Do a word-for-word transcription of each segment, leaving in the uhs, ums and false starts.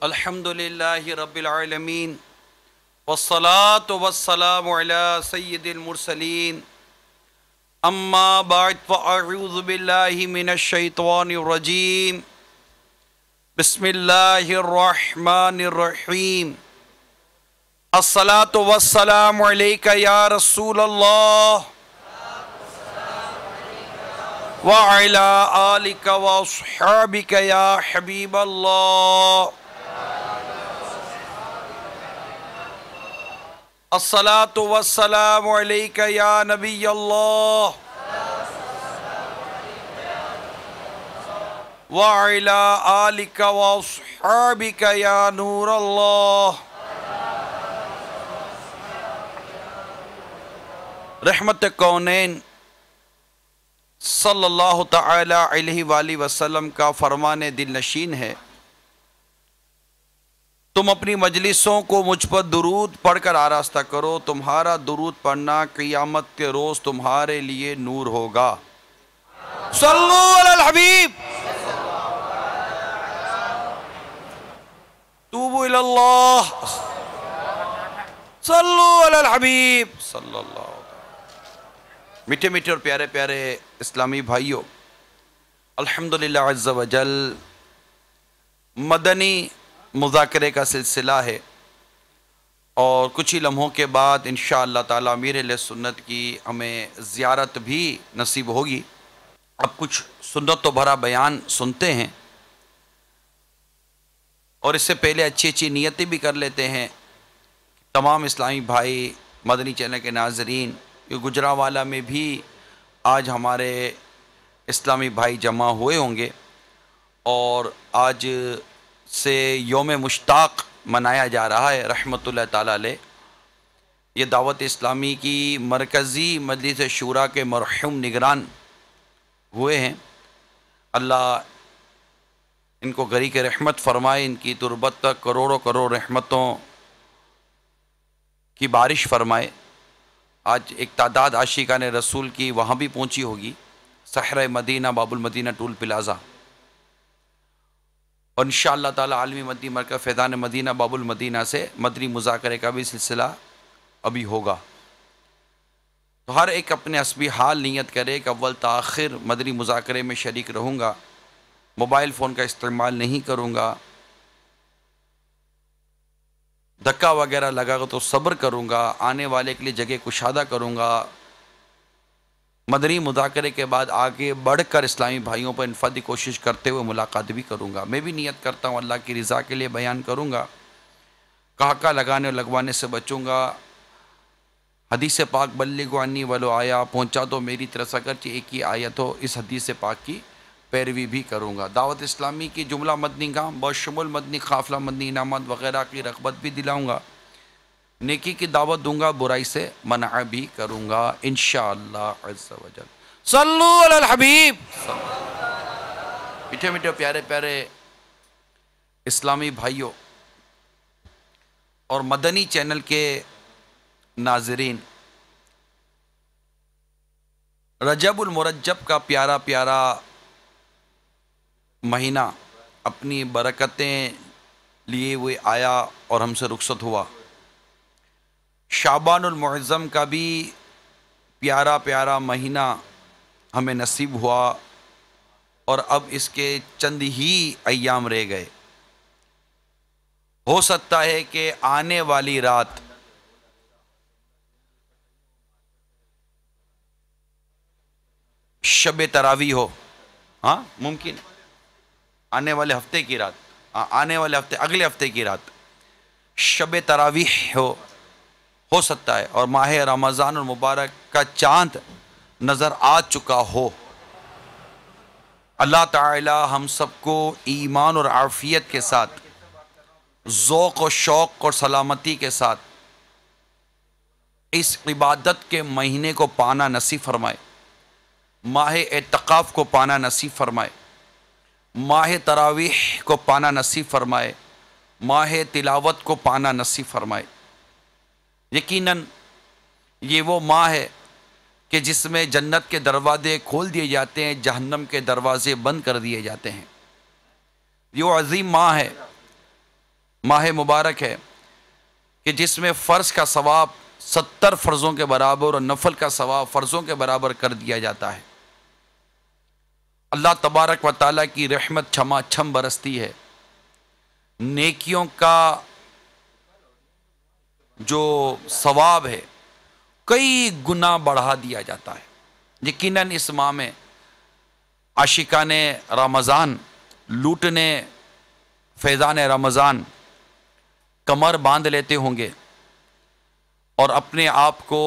الحمدللہ رب العالمین والصلاة والسلام علی سید المرسلین اما بعد فاعوذ باللہ من الشیطان الرجیم بسم اللہ الرحمن الرحیم الصلاة والسلام علیکہ یا رسول اللہ وعلی آلکہ واصحابکہ یا حبیب اللہ الصلاة والسلام علیکہ یا نبی اللہ وعلی آلکہ واصحابکہ یا نور اللہ رحمت کونین صلی اللہ تعالی علیہ وآلہ وسلم کا فرمان دل نشین ہے، تم اپنی مجلسوں کو مجھ پر درود پڑھ کر آراستہ کرو، تمہارا درود پڑھنا قیامت کے روز تمہارے لیے نور ہوگا۔ صلو علی الحبیب، توبوا الی اللہ، صلو علی الحبیب صلی اللہ علیہ وسلم۔ میٹھے میٹھے اور پیارے پیارے اسلامی بھائیوں، الحمدللہ عز و جل مدنی مذاکرے کا سلسلہ ہے، اور کچھ ہی لمحوں کے بعد انشاءاللہ تعالی امیر اہل سنت کی ہمیں زیارت بھی نصیب ہوگی۔ اب کچھ سنت و بھرا بیان سنتے ہیں، اور اس سے پہلے اچھی اچھی نیتیں بھی کر لیتے ہیں۔ تمام اسلامی بھائی، مدنی چینل کے ناظرین، گجرانوالہ میں بھی آج ہمارے اسلامی بھائی جمع ہوئے ہوں گے، اور آج سے یوم مشتاق منایا جا رہا ہے رحمۃ اللہ تعالی علیہ۔ یہ دعوت اسلامی کی مرکزی مجلس شورا کے مرحوم نگران ہوئے ہیں، اللہ ان کو گھری کے رحمت فرمائے، ان کی تربت تک کروڑوں کروڑ رحمتوں کی بارش فرمائے۔ آج ایک تعداد عاشقان رسول کی وہاں بھی پہنچی ہوگی، صحرہ مدینہ باب المدینہ ٹول پلازا، اور انشاءاللہ تعالی عالمی مدنی مرکز فیضان مدینہ باب المدینہ سے مدنی مذاکرے کا بھی سلسلہ ابھی ہوگا۔ تو ہر ایک اپنے حسبی حال نیت کرے کہ اول تاخر مدنی مذاکرے میں شریک رہوں گا، موبائل فون کا استعمال نہیں کروں گا، دھکا وغیرہ لگا گا تو صبر کروں گا، آنے والے کے لیے جگہ کشادہ کروں گا، مدنی مذاکرے کے بعد آگے بڑھ کر اسلامی بھائیوں پر انفرادی کوشش کرتے ہوئے ملاقات بھی کروں گا۔ میں بھی نیت کرتا ہوں اللہ کی رضا کے لیے بیان کروں گا، کہکا لگانے اور لگوانے سے بچوں گا۔ حدیث پاک بلغوا عنی ولو آیا، پہنچا تو میری طرف سے اگرچہ ایک ہی آیت ہو، اس حدیث پاک کی پیروی بھی کروں گا۔ دعوت اسلامی کی جملہ مدنی کام بشمول مدنی قافلہ مدنی انعامات وغیرہ کی رغبت بھی دلاؤں گا، نیکی کی دعوت دوں گا، برائی سے منع بھی کروں گا انشاءاللہ عز و جل۔ صلو علی الحبیب۔ میٹھے میٹھے پیارے پیارے اسلامی بھائیوں اور مدنی چینل کے ناظرین، رجب المرجب کا پیارا پیارا مہینہ اپنی برکتیں لیے ہوئے آیا اور ہم سے رخصت ہوا۔ شعبان المعظم کا بھی پیارا پیارا مہینہ ہمیں نصیب ہوا، اور اب اس کے چند ہی ایام رہ گئے۔ ہو سکتا ہے کہ آنے والی رات شب تراویح ہو، ہاں ممکن ہے، آنے والے ہفتے کی رات، آنے والے ہفتے اگلے ہفتے کی رات شب تراویح ہو ہو سکتا ہے، اور ماہ رمضان المبارک کا چاند نظر آ چکا ہو۔ اللہ تعالی ہم سب کو ایمان اور عافیت کے ساتھ، ذوق و شوق اور سلامتی کے ساتھ اس عبادت کے مہینے کو پانا نصیب فرمائے، ماہ اعتکاف کو پانا نصیب فرمائے، ماہ تراویح کو پانا نصیب فرمائے، ماہ تلاوت کو پانا نصیب فرمائے۔ یقیناً یہ وہ ماہ ہے کہ جس میں جنت کے دروازے کھول دیے جاتے ہیں، جہنم کے دروازے بند کر دیے جاتے ہیں۔ یہ وہ عظیم ماہ ہے ماہ مبارک ہے کہ جس میں فرض کا ثواب ستر فرضوں کے برابر اور نفل کا ثواب فرضوں کے برابر کر دیا جاتا ہے۔ اللہ تبارک و تعالیٰ کی رحمت چھما چھم برستی ہے، نیکیوں کا جو ثواب ہے کئی گنا بڑھا دیا جاتا ہے۔ یقیناً اس ماہ میں عاشقان رمضان لوٹنے فیضان رمضان کمر باندھ لیتے ہوں گے اور اپنے آپ کو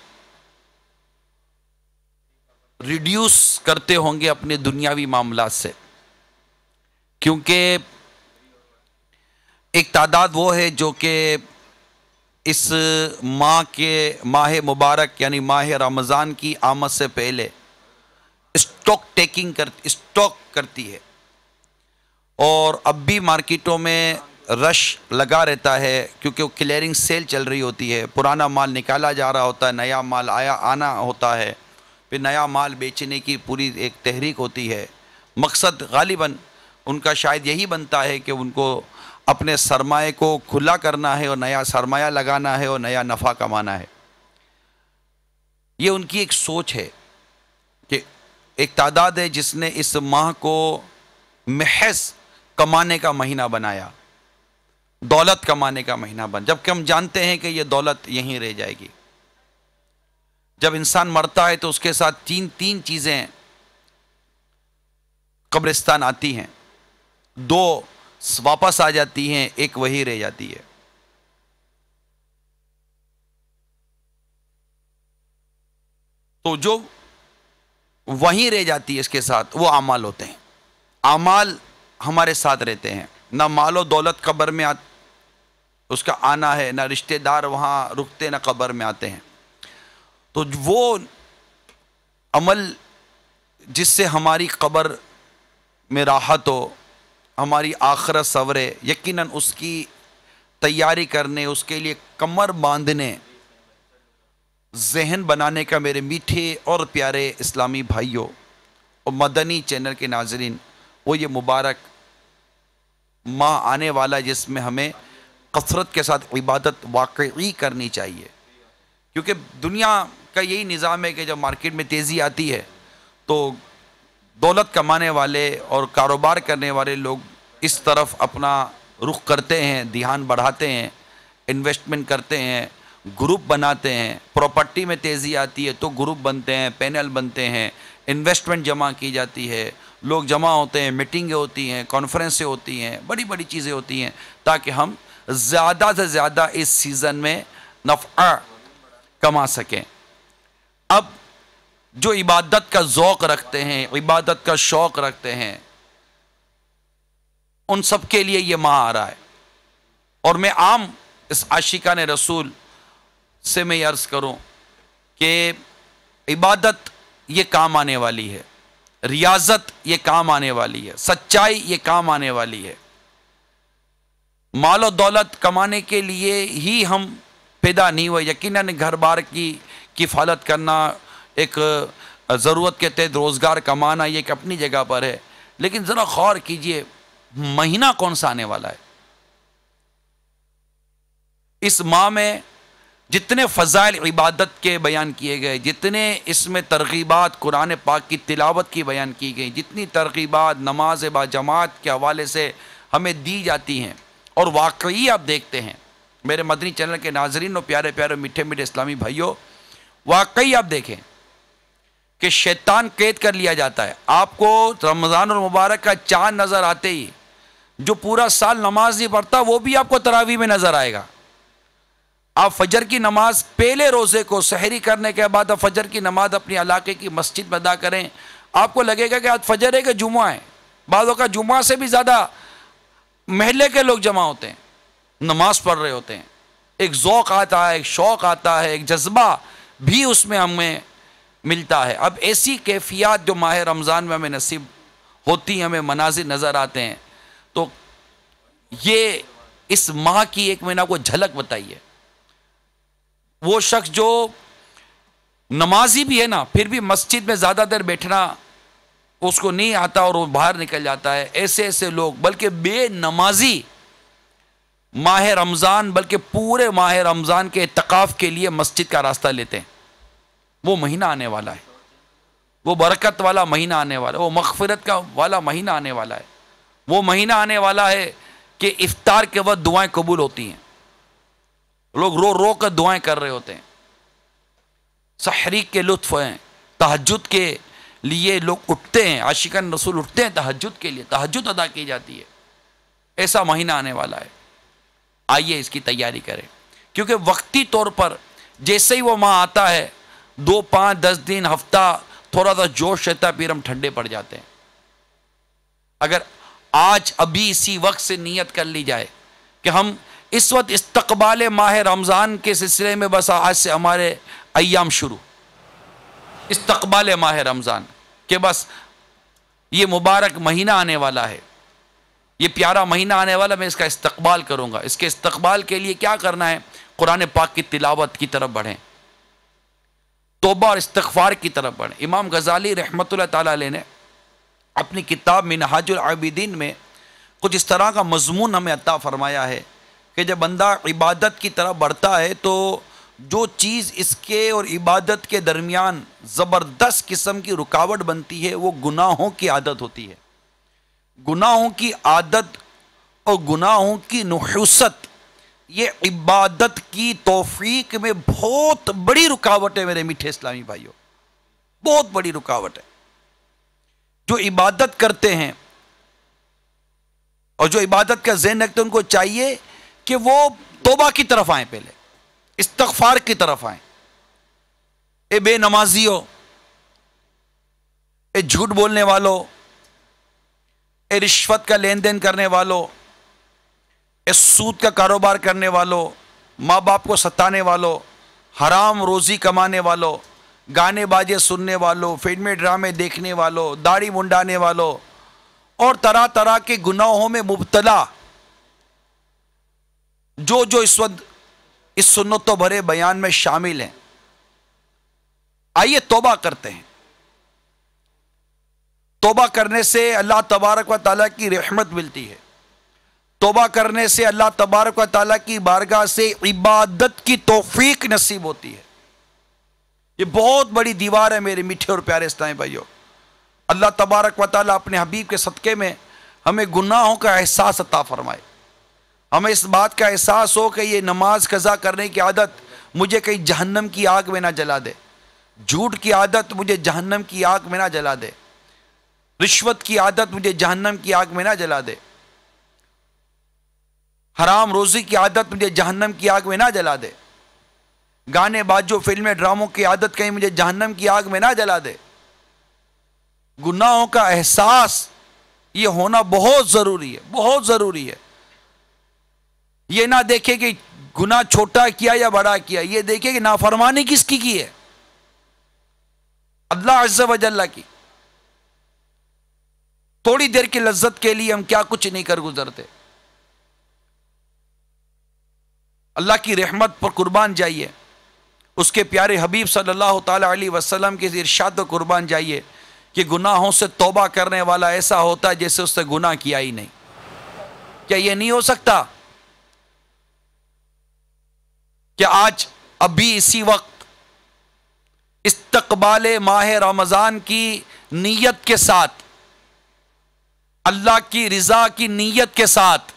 ریڈیوس کرتے ہوں گے اپنے دنیاوی معاملات سے، کیونکہ ایک تعداد وہ ہے جو کہ اس ماہ کے ماہ مبارک یعنی ماہ رمضان کی آمد سے پہلے اسٹاک ٹیکنگ کر اسٹاک کرتی ہے، اور اب بھی مارکیٹوں میں رش لگا رہتا ہے کیونکہ وہ کلیئرنگ سیل چل رہی ہوتی ہے، پرانا مال نکالا جا رہا ہوتا ہے، نیا مال آیا آنا ہوتا ہے، پھر نیا مال بیچنے کی پوری ایک تحریک ہوتی ہے۔ مقصد غالباً ان کا شاید یہی بنتا ہے کہ ان کو اپنے سرمایہ کو کھلا کرنا ہے اور نیا سرمایہ لگانا ہے اور نیا نفع کمانا ہے۔ یہ ان کی ایک سوچ ہے کہ ایک تعداد ہے جس نے اس ماہ کو محض کمانے کا مہینہ بنایا، دولت کمانے کا مہینہ بن، جبکہ ہم جانتے ہیں کہ یہ دولت یہیں رہ جائے گی۔ جب انسان مرتا ہے تو اس کے ساتھ تین تین چیزیں قبرستان آتی ہیں، دو واپس آ جاتی ہیں، ایک وہی رہ جاتی ہے۔ تو جو وہیں رہ جاتی ہے اس کے ساتھ وہ اعمال ہوتے ہیں۔ اعمال ہمارے ساتھ رہتے ہیں، نہ مال و دولت قبر میں اس کا آنا ہے، نہ رشتہ دار وہاں رکتے نہ قبر میں آتے ہیں۔ تو وہ عمل جس سے ہماری قبر میں راحت ہو، ہماری آخرت سنورے، یقیناً اس کی تیاری کرنے، اس کے لیے کمر باندھنے، ذہن بنانے کا میرے میٹھے اور پیارے اسلامی بھائیوں اور مدنی چینل کے ناظرین، وہ یہ مبارک ماہ آنے والا جس میں ہمیں کثرت کے ساتھ عبادت واقعی کرنی چاہیے، کیونکہ دنیا کا یہی نظام ہے کہ جب مارکیٹ میں تیزی آتی ہے تو دولت کمانے والے اور کاروبار کرنے والے لوگ اس طرف اپنا رخ کرتے ہیں، دھیان بڑھاتے ہیں، انویسٹمنٹ کرتے ہیں، گروپ بناتے ہیں۔ پراپرٹی میں تیزی آتی ہے تو گروپ بنتے ہیں، پینل بنتے ہیں، انویسٹمنٹ جمع کی جاتی ہے، لوگ جمع ہوتے ہیں، میٹنگیں ہوتی ہیں، کانفرنسیں ہوتی ہیں، بڑی بڑی چیزیں ہوتی ہیں تاکہ ہم زیادہ سے زیادہ اس سیزن میں نفع کما سکیں۔ اب جو عبادت کا ذوق رکھتے ہیں، عبادت کا شوق رکھتے ہیں، ان سب کے لیے یہ ماہ آ رہا ہے۔ اور میں عام اس عاشقان رسول سے میں یہ عرض کروں کہ عبادت یہ کام آنے والی ہے، ریاضت یہ کام آنے والی ہے، سچائی یہ کام آنے والی ہے۔ مال و دولت کمانے کے لیے ہی ہم پیدا نہیں ہوئے، یقیناً گھر بار کی کفالت کرنا، ایک ضرورت کے تحت روزگار کمانا، یہ ایک اپنی جگہ پر ہے، لیکن ذرا غور کیجئے مہینہ کون سا آنے والا ہے۔ اس ماہ میں جتنے فضائل عبادت کے بیان کیے گئے، جتنے اس میں ترغیبات قرآن پاک کی تلاوت کی بیان کی گئی، جتنی ترغیبات نماز با جماعت کے حوالے سے ہمیں دی جاتی ہیں، اور واقعی آپ دیکھتے ہیں میرے مدنی چینل کے ناظرین اور پیارے پیارے میٹھے میٹھے اسلامی بھائیوں، واقعی آپ دیکھیں کہ شیطان قید کر لیا جاتا ہے۔ آپ کو رمضان المبارک کا چاند نظر آتے ہی جو پورا سال نماز نہیں پڑھتا وہ بھی آپ کو تراویح میں نظر آئے گا۔ آپ فجر کی نماز پہلے روزے کو سحری کرنے کے بعد آپ فجر کی نماز اپنی علاقے کی مسجد میں ادا کریں، آپ کو لگے گا کہ آج فجر ہے کہ جمعہ ہے۔ بعضوں کا جمعہ سے بھی زیادہ محلے کے لوگ جمع ہوتے ہیں، نماز پڑھ رہے ہوتے ہیں، ایک ذوق آتا ہے، ایک شوق آتا ہے، ایک جذبہ بھی اس میں ہمیں ملتا ہے۔ اب ایسی کیفیات جو ماہ رمضان میں ہمیں نصیب ہوتی ہیں، ہمیں مناظر نظر آتے ہیں، تو یہ اس ماہ کی ایک مہینہ کو جھلک بتائیے۔ وہ شخص جو نمازی بھی ہے نا، پھر بھی مسجد میں زیادہ دیر بیٹھنا اس کو نہیں آتا اور وہ باہر نکل جاتا ہے، ایسے ایسے لوگ، بلکہ بے نمازی ماہ رمضان بلکہ پورے ماہ رمضان کے اعتکاف کے لیے مسجد کا راستہ لیتے ہیں. وہ مہینہ آنے والا ہے، وہ برکت والا مہینہ آنے والا ہے، وہ مغفرت کا والا مہینہ آنے والا ہے. وہ مہینہ آنے والا ہے کہ افطار کے وقت دعائیں قبول ہوتی ہیں. لوگ رو رو کر دعائیں کر رہے ہوتے ہیں. سحری کے لطف ہیں، تہجد کے لیے لوگ اٹھتے ہیں، عاشقان رسول اٹھتے ہیں تہجد کے لیے، تہجد ادا کی جاتی ہے. ایسا مہینہ آنے والا ہے. آئیے اس کی تیاری کریں، کیونکہ وقتی طور پر جیسے ہی وہ ماہ آتا ہے، دو پانچ دس دن ہفتہ تھوڑا سا جوش رہتا ہے، پھر ہم ٹھنڈے پڑ جاتے ہیں. اگر آج ابھی اسی وقت سے نیت کر لی جائے کہ ہم اس وقت استقبال ماہ رمضان کے سلسلے میں، بس آج سے ہمارے ایام شروع، استقبال ماہ رمضان کہ بس یہ مبارک مہینہ آنے والا ہے، یہ پیارا مہینہ آنے والا، میں اس کا استقبال کروں گا. اس کے استقبال کے لیے کیا کرنا ہے؟ قرآن پاک کی تلاوت کی طرف بڑھیں، توبہ اور استغفار کی طرف بڑھیں. امام غزالی رحمۃ اللہ تعالی علیہ نے اپنی کتاب منہاج العابدین میں کچھ اس طرح کا مضمون ہمیں عطا فرمایا ہے کہ جب بندہ عبادت کی طرف بڑھتا ہے تو جو چیز اس کے اور عبادت کے درمیان زبردست قسم کی رکاوٹ بنتی ہے وہ گناہوں کی عادت ہوتی ہے. گناہوں کی عادت اور گناہوں کی نحوست یہ عبادت کی توفیق میں بہت بڑی رکاوٹ ہے میرے میٹھے اسلامی بھائیوں، بہت بڑی رکاوٹ ہے. جو عبادت کرتے ہیں اور جو عبادت کا ذہن رکھتے ہیں ان کو چاہیے کہ وہ توبہ کی طرف آئیں، پہلے استغفار کی طرف آئیں. اے بے نمازیوں، اے جھوٹ بولنے والوں، اے رشوت کا لین دین کرنے والوں، اے سود کا کاروبار کرنے والوں، ماں باپ کو ستانے والوں، حرام روزی کمانے والوں، گانے باجے سننے والوں، فلمیں ڈرامے دیکھنے والوں، داڑھی منڈانے والوں اور طرح طرح کے گناہوں میں مبتلا جو جو اس وقت اس سنتوں بھرے بیان میں شامل ہیں، آئیے توبہ کرتے ہیں. توبہ کرنے سے اللہ تبارک و تعالیٰ کی رحمت ملتی ہے. توبہ کرنے سے اللہ تبارک و تعالیٰ کی بارگاہ سے عبادت کی توفیق نصیب ہوتی ہے. یہ بہت بڑی دیوار ہے میرے میٹھے اور پیارے اسلامی بھائیوں. اللہ تبارک و تعالیٰ اپنے حبیب کے صدقے میں ہمیں گناہوں کا احساس عطا فرمائے. ہمیں اس بات کا احساس ہو کہ یہ نماز قضا کرنے کی عادت مجھے کہیں جہنم کی آگ میں نہ جلا دے، جھوٹ کی عادت مجھے جہنم کی آگ میں نہ جلا دے، رشوت کی عادت مجھے جہنم کی آگ میں نہ جلا دے، حرام روزی کی عادت مجھے جہنم کی آگ میں نہ جلا دے، گانے باجوں فلمیں ڈراموں کی عادت کہیں مجھے جہنم کی آگ میں نہ جلا دے. گناہوں کا احساس یہ ہونا بہت ضروری ہے، بہت ضروری ہے. یہ نہ دیکھے کہ گناہ چھوٹا کیا یا بڑا کیا، یہ دیکھے کہ نافرمانی کس کی کی ہے، اللہ عز و جل کی. تھوڑی دیر کی لذت کے لیے ہم کیا کچھ نہیں کر گزرتے. اللہ کی رحمت پر قربان جائیے، اس کے پیارے حبیب صلی اللہ تعالی علیہ وسلم کے ارشاد پر قربان جائیے کہ گناہوں سے توبہ کرنے والا ایسا ہوتا ہے جیسے اس نے گناہ کیا ہی نہیں. کیا یہ نہیں ہو سکتا کہ آج ابھی اسی وقت استقبال ماہ رمضان کی نیت کے ساتھ، اللہ کی رضا کی نیت کے ساتھ،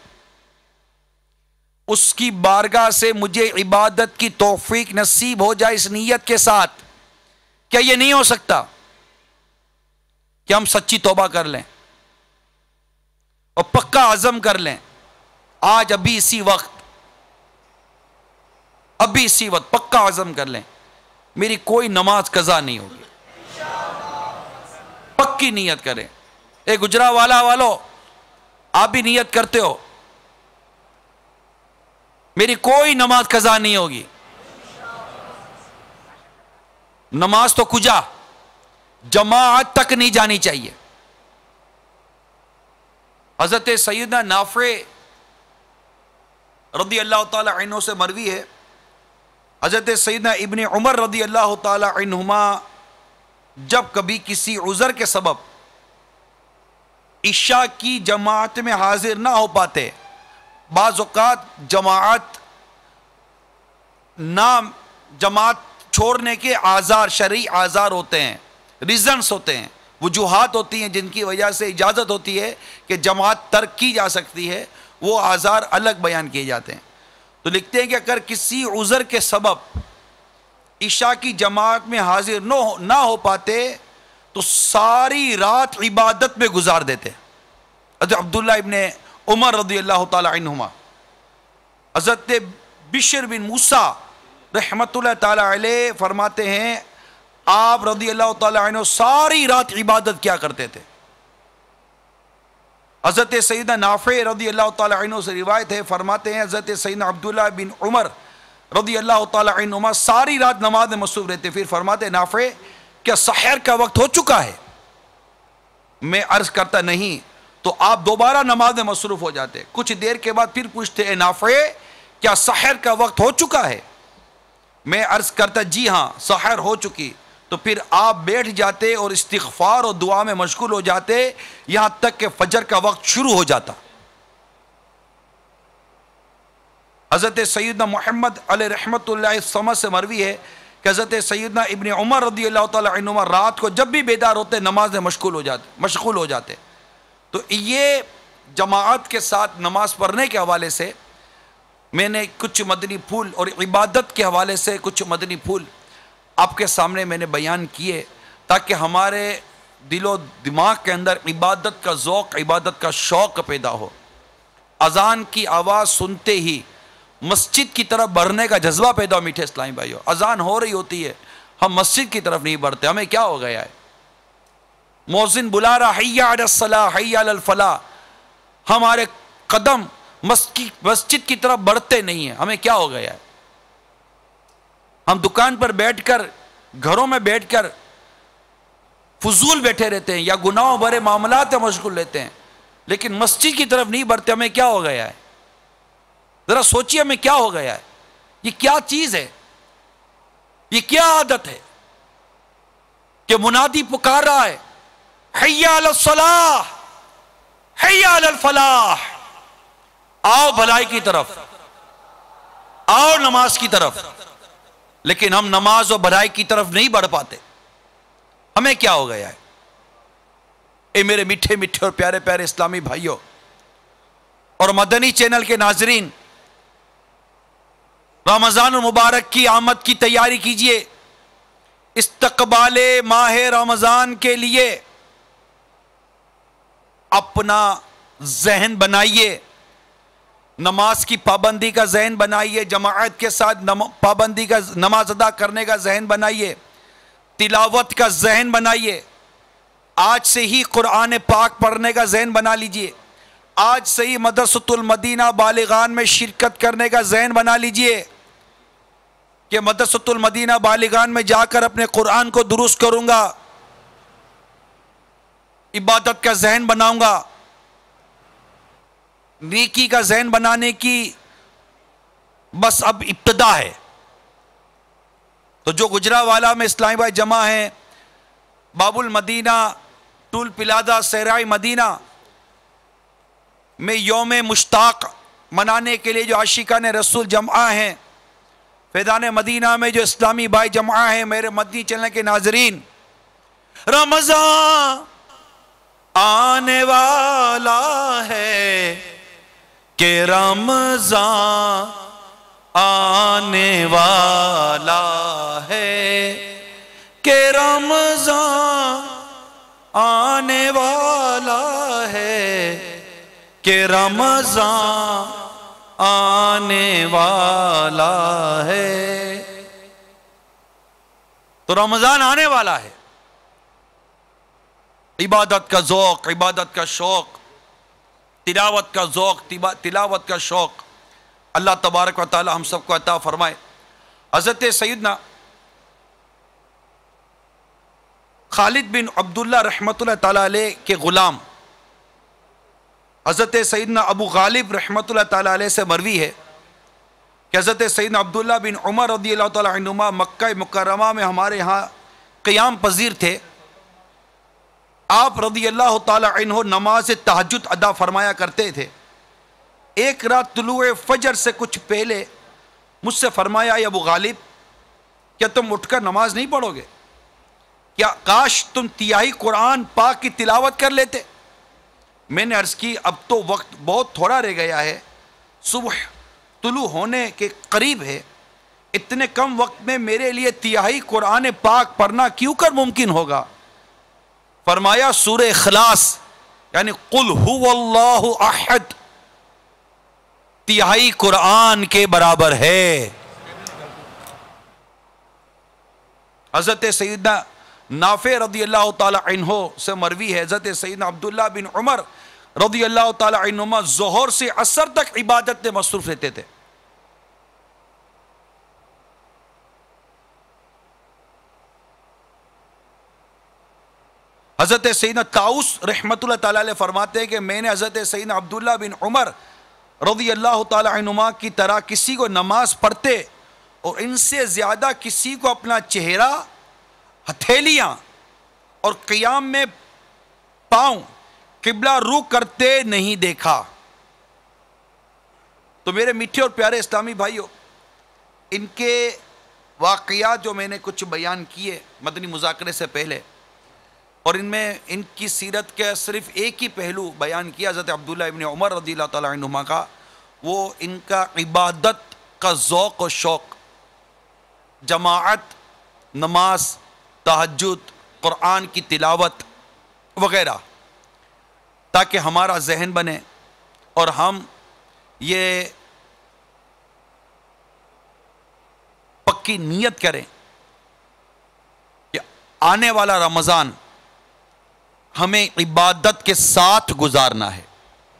اس کی بارگاہ سے مجھے عبادت کی توفیق نصیب ہو جائے، اس نیت کے ساتھ، کیا یہ نہیں ہو سکتا کہ ہم سچی توبہ کر لیں اور پکا عزم کر لیں آج ابھی اسی وقت، ابھی اسی وقت پکا عزم کر لیں میری کوئی نماز قضا نہیں ہوگی. پکی نیت کریں. اے گجرا والا والو، آپ بھی نیت کرتے ہو میری کوئی نماز قضا نہیں ہوگی. نماز تو کجا، جماعت تک نہیں جانی چاہیے. حضرت سیدنا نافع رضی اللہ تعالی عنہ سے مروی ہے، حضرت سیدنا ابن عمر رضی اللہ تعالی عنہما جب کبھی کسی عذر کے سبب عشاء کی جماعت میں حاضر نہ ہو پاتے بعض اوقات جماعت نام جماعت چھوڑنے کے آزار، شرعی آزار ہوتے ہیں، ریزنز ہوتے ہیں، وجوہات ہوتی ہیں جن کی وجہ سے اجازت ہوتی ہے کہ جماعت ترک کی جا سکتی ہے، وہ آزار الگ بیان کیے جاتے ہیں۔ تو لکھتے ہیں کہ اگر کسی عذر کے سبب عشاء کی جماعت میں حاضر نہ ہو پاتے تو ساری رات عبادت میں گزار دیتے۔ حضرت عبداللہ ابن عمر رضی اللہ تعالی عنہما، حضرت بشر بن موسیٰ رحمت اللہ تعالی علیہ فرماتے ہیں آپ رضی اللہ تعالی عنہ ساری رات عبادت کیا کرتے تھے۔ حضرت سیدنا نافع رضی اللہ تعالی عنہ سے روایت ہے، فرماتے ہیں حضرت سیدنا عبداللہ بن عمر رضی اللہ تعالی عنہما ساری رات نماز میں مصروف رہتے، پھر فرماتے ہیں نافع کیا سحر کا وقت ہو چکا ہے؟ میں عرض کرتا نہیں، تو آپ دوبارہ نماز میں مصروف ہو جاتے، کچھ دیر کے بعد پھر پوچھتے اے نافع کیا سحر کا وقت ہو چکا ہے؟ میں عرض کرتا جی ہاں سحر ہو چکی، تو پھر آپ بیٹھ جاتے اور استغفار اور دعا میں مشغول ہو جاتے یہاں تک کہ فجر کا وقت شروع ہو جاتا۔ حضرت سیدنا محمد علیہ رحمت اللہ سمجھ سے مروی ہے کہ حضرت سیدنا ابن عمر رضی اللہ تعالی عنہما رات کو جب بھی بیدار ہوتے نماز میں مشغول ہو جاتے مشغول ہو جاتے تو یہ جماعت کے ساتھ نماز پڑھنے کے حوالے سے میں نے کچھ مدنی پھول اور عبادت کے حوالے سے کچھ مدنی پھول آپ کے سامنے میں نے بیان کیے تاکہ ہمارے دل و دماغ کے اندر عبادت کا ذوق، عبادت کا شوق پیدا ہو۔ اذان کی آواز سنتے ہی مسجد کی طرف بڑھنے کا جذبہ پیدا ہو۔ میٹھے اسلامی بھائیو، اذان ہو رہی ہوتی ہے ہم مسجد کی طرف نہیں بڑھتے، ہمیں کیا ہو گیا ہے؟ مؤذن بلا رہا حی علی الصلاۃ حی علی الفلاح، ہمارے قدم مسجد کی طرف بڑھتے نہیں ہیں، ہمیں کیا ہو گیا ہے؟ ہم دکان پر بیٹھ کر، گھروں میں بیٹھ کر فضول بیٹھے رہتے ہیں یا گناہوں بھرے معاملات میں مشغول رہتے ہیں، لیکن مسجد کی طرف نہیں بڑھتے، ہمیں کیا ہو گیا ہے؟ ذرا سوچیے ہمیں کیا ہو گیا ہے؟ یہ کیا چیز ہے؟ یہ کیا عادت ہے کہ منادی پکار رہا ہے حی علی الصلاۃ حی علی الفلاح، آؤ بھلائی کی طرف، آؤ نماز کی طرف، لیکن ہم نماز اور بھلائی کی طرف نہیں بڑھ پاتے، ہمیں کیا ہو گیا ہے؟ اے میرے میٹھے میٹھے اور پیارے پیارے اسلامی بھائیوں اور مدنی چینل کے ناظرین، رمضان المبارک کی آمد کی تیاری کیجئے، استقبال ماہ رمضان کے لیے اپنا ذہن بنائیے، نماز کی پابندی کا ذہن بنائیے، جماعت کے ساتھ پابندی کا نماز ادا کرنے کا ذہن بنائیے، تلاوت کا ذہن بنائیے، آج سے ہی قرآن پاک پڑھنے کا ذہن بنا لیجئے، آج سے ہی مدرسۃ المدینہ بالغان میں شرکت کرنے کا ذہن بنا لیجئے کہ مدرسۃ المدینہ بالغان میں جا کر اپنے قرآن کو درست کروں گا، عبادت کا ذہن بناؤں گا۔ نیکی کا ذہن بنانے کی بس اب ابتدا ہے۔ تو جو گجرانوالہ میں اسلامی بھائی جمع ہیں، باب المدینہ، ٹول پلازا، صحرائے مدینہ میں یوم مشتاق منانے کے لیے جو عاشقان رسول جمع ہیں، فیضان مدینہ میں جو اسلامی بھائی جمع ہیں، میرے مدنی چینل کے ناظرین، رمضان آنے والا ہے کہ رمضان آنے والا ہے کہ رمضان آنے والا ہے کہ رمضان آنے والا ہے۔ تو رمضان آنے والا ہے، عبادت کا ذوق، عبادت کا شوق، تلاوت کا ذوق، تلاوت کا شوق اللہ تبارک و تعالی ہم سب کو عطا فرمائے۔ حضرت سیدنا خالد بن عبداللہ رحمت اللہ تعالی علیہ کے غلام حضرت سیدنا ابو غالب رحمت اللہ تعالی علیہ سے مروی ہے کہ حضرت سیدنا عبداللہ بن عمر رضی اللہ تعالی عنہما مکہ مکرمہ میں ہمارے ہاں قیام پذیر تھے۔ آپ رضی اللہ تعالی عنہ نماز تہجد ادا فرمایا کرتے تھے۔ ایک رات طلوع فجر سے کچھ پہلے مجھ سے فرمایا اے ابو غالب کیا تم اٹھ کر نماز نہیں پڑھو گے؟ کیا کاش تم تیائی قرآن پاک کی تلاوت کر لیتے۔ میں نے عرض کی اب تو وقت بہت تھوڑا رہ گیا ہے، صبح طلوع ہونے کے قریب ہے، اتنے کم وقت میں میرے لیے تیائی قرآن پاک پڑھنا کیوں کر ممکن ہوگا؟ فرمایا سورہ اخلاص یعنی قل هو اللہ احد تہائی قرآن کے برابر ہے۔ حضرت سیدنا نافع رضی اللہ تعالی عنہ سے مروی ہے، حضرت سیدنا عبداللہ بن عمر رضی اللہ تعالی عنہما ظہر سے عصر تک عبادت میں مصروف رہتے تھے۔ حضرت سیدنا طاؤس رحمت اللہ تعالی علیہ فرماتے ہیں کہ میں نے حضرت سیدنا عبداللہ بن عمر رضی اللہ تعالی عنہما کی طرح کسی کو نماز پڑھتے اور ان سے زیادہ کسی کو اپنا چہرہ، ہتھیلیاں اور قیام میں پاؤں قبلہ رو کرتے نہیں دیکھا۔ تو میرے میٹھے اور پیارے اسلامی بھائیوں، ان کے واقعات جو میں نے کچھ بیان کیے مدنی مذاکرے سے پہلے، اور ان میں ان کی سیرت کے صرف ایک ہی پہلو بیان کیا حضرت عبداللہ ابن عمر رضی اللہ تعالی عنہما کا، وہ ان کا عبادت کا ذوق و شوق، جماعت، نماز، تہجد، قرآن کی تلاوت وغیرہ، تاکہ ہمارا ذہن بنے اور ہم یہ پکی نیت کریں کہ آنے والا رمضان ہمیں عبادت کے ساتھ گزارنا ہے۔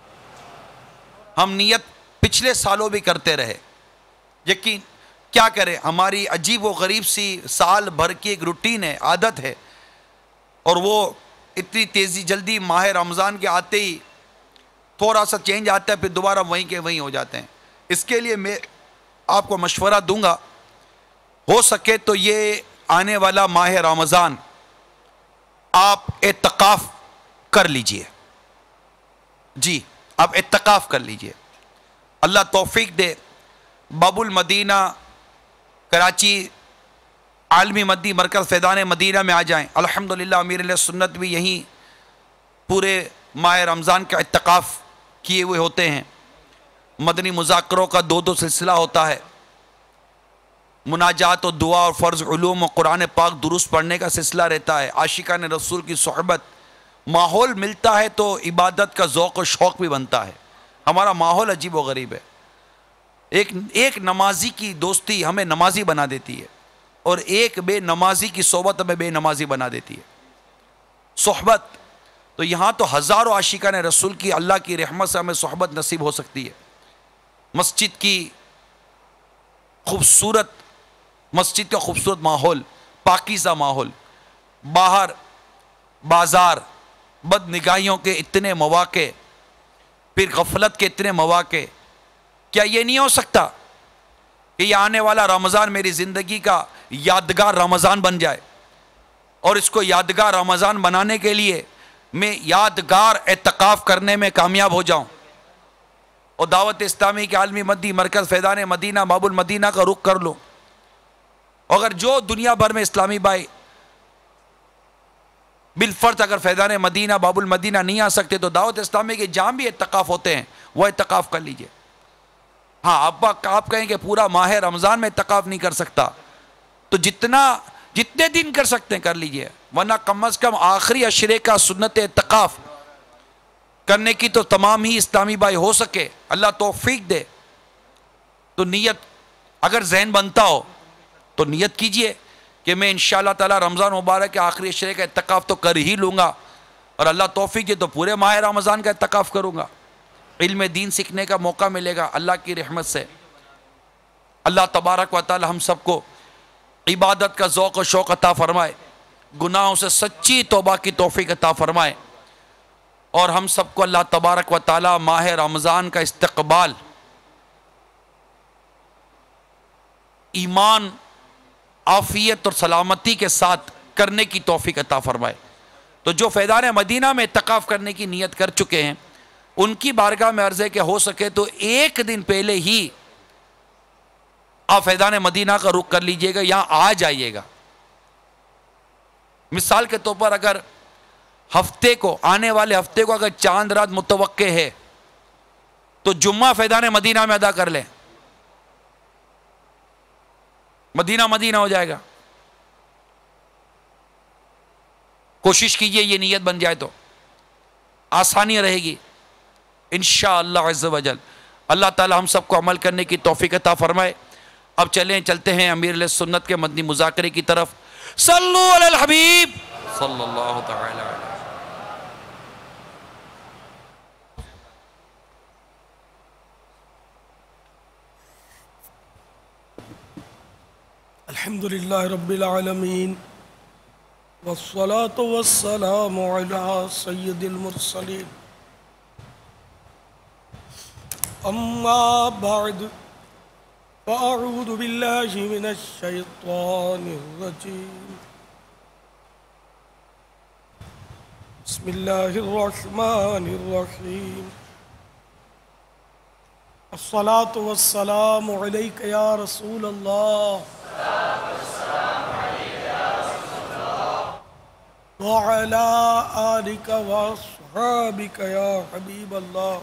ہم نیت پچھلے سالوں بھی کرتے رہے، یقین کیا کریں، ہماری عجیب و غریب سی سال بھر کی ایک روٹین ہے، عادت ہے، اور وہ اتنی تیزی جلدی ماہ رمضان کے آتے ہی تھوڑا سا چینج آتا ہے، پھر دوبارہ وہیں کے وہیں ہو جاتے ہیں۔ اس کے لیے میں آپ کو مشورہ دوں گا، ہو سکے تو یہ آنے والا ماہ رمضان آپ اعتکاف کر لیجئے، جی آپ اعتکاف کر لیجئے، اللہ توفیق دے۔ باب المدینہ کراچی عالمی مدنی مرکز فیضان مدینہ میں آ جائیں، الحمدللہ امیر علیہ سنت بھی یہیں پورے ماہ رمضان کا اعتکاف کیے ہوئے ہوتے ہیں۔ مدنی مذاکروں کا دو دو سلسلہ ہوتا ہے، مناجات و دعا اور فرض علوم و قرآن پاک دروس پڑھنے کا سلسلہ رہتا ہے، عاشقان رسول کی صحبت، ماحول ملتا ہے تو عبادت کا ذوق و شوق بھی بنتا ہے۔ ہمارا ماحول عجیب و غریب ہے، ایک ایک نمازی کی دوستی ہمیں نمازی بنا دیتی ہے، اور ایک بے نمازی کی صحبت ہمیں بے نمازی بنا دیتی ہے۔ صحبت تو یہاں تو ہزاروں عاشقان رسول کی اللہ کی رحمت سے ہمیں صحبت نصیب ہو سکتی ہے۔ مسجد کی خوبصورت مسجد کا خوبصورت ماحول، پاکیزہ ماحول، باہر بازار بد نگاہیوں کے اتنے مواقع، پھر غفلت کے اتنے مواقع، کیا یہ نہیں ہو سکتا کہ یہ آنے والا رمضان میری زندگی کا یادگار رمضان بن جائے، اور اس کو یادگار رمضان بنانے کے لیے میں یادگار اعتکاف کرنے میں کامیاب ہو جاؤں، اور دعوت اسلامی کے عالمی مدنی مرکز فیضان مدینہ باب المدینہ کا رخ کر لوں۔ اگر جو دنیا بھر میں اسلامی بھائی بالفرض اگر فیضان مدینہ باب المدینہ نہیں آ سکتے تو دعوت اسلامی کے جہاں بھی اعتکاف ہوتے ہیں وہ اعتکاف کر لیجئے۔ ہاں آپ آپ کہیں کہ پورا ماہ رمضان میں اعتکاف نہیں کر سکتا تو جتنا جتنے دن کر سکتے ہیں کر لیجئے، ورنہ کم از کم آخری عشرے کا سنت اعتکاف کرنے کی تو تمام ہی اسلامی بھائی ہو سکے، اللہ توفیق دے تو نیت اگر ذہن بنتا ہو تو نیت کیجئے کہ میں انشاءاللہ تعالی رمضان مبارک کے آخری عشرے کا اعتکاف تو کر ہی لوں گا، اور اللہ توفیق دے تو پورے ماہ رمضان کا اعتکاف کروں گا، علم دین سیکھنے کا موقع ملے گا اللہ کی رحمت سے۔ اللہ تبارک و تعالی ہم سب کو عبادت کا ذوق و شوق عطا فرمائے، گناہوں سے سچی توبہ کی توفیق عطا فرمائے، اور ہم سب کو اللہ تبارک و تعالی ماہ رمضان کا استقبال ایمان، عافیت اور سلامتی کے ساتھ کرنے کی توفیق عطا فرمائے۔ تو جو فیضان مدینہ میں اعتکاف کرنے کی نیت کر چکے ہیں ان کی بارگاہ میں عرض ہے کہ ہو سکے تو ایک دن پہلے ہی آپ فیضان مدینہ کا رخ کر لیجئے گا، یہاں آ جائیے گا۔ مثال کے طور پر اگر ہفتے کو، آنے والے ہفتے کو اگر چاند رات متوقع ہے تو جمعہ فیضان مدینہ میں ادا کر لیں، مدینہ مدینہ ہو جائے گا۔ کوشش کیجئے یہ نیت بن جائے تو آسانی رہے گی انشاءاللہ عز و جل۔ اللہ تعالی ہم سب کو عمل کرنے کی توفیق عطا فرمائے۔ اب چلیں چلتے ہیں امیر علیہ سنت کے مدنی مذاکرے کی طرف۔ صلو علی الحبیب صلی اللہ تعالی علیہ۔ الحمدللہ رب العالمین والصلاة والسلام علی سید المرسلین، اما بعد فاعوذ باللہ من الشیطان الرجیم، بسم اللہ الرحمن الرحیم، الصلاة والسلام علیک یا رسول اللہ وعلى آلك وأصحابك يا حبيب الله،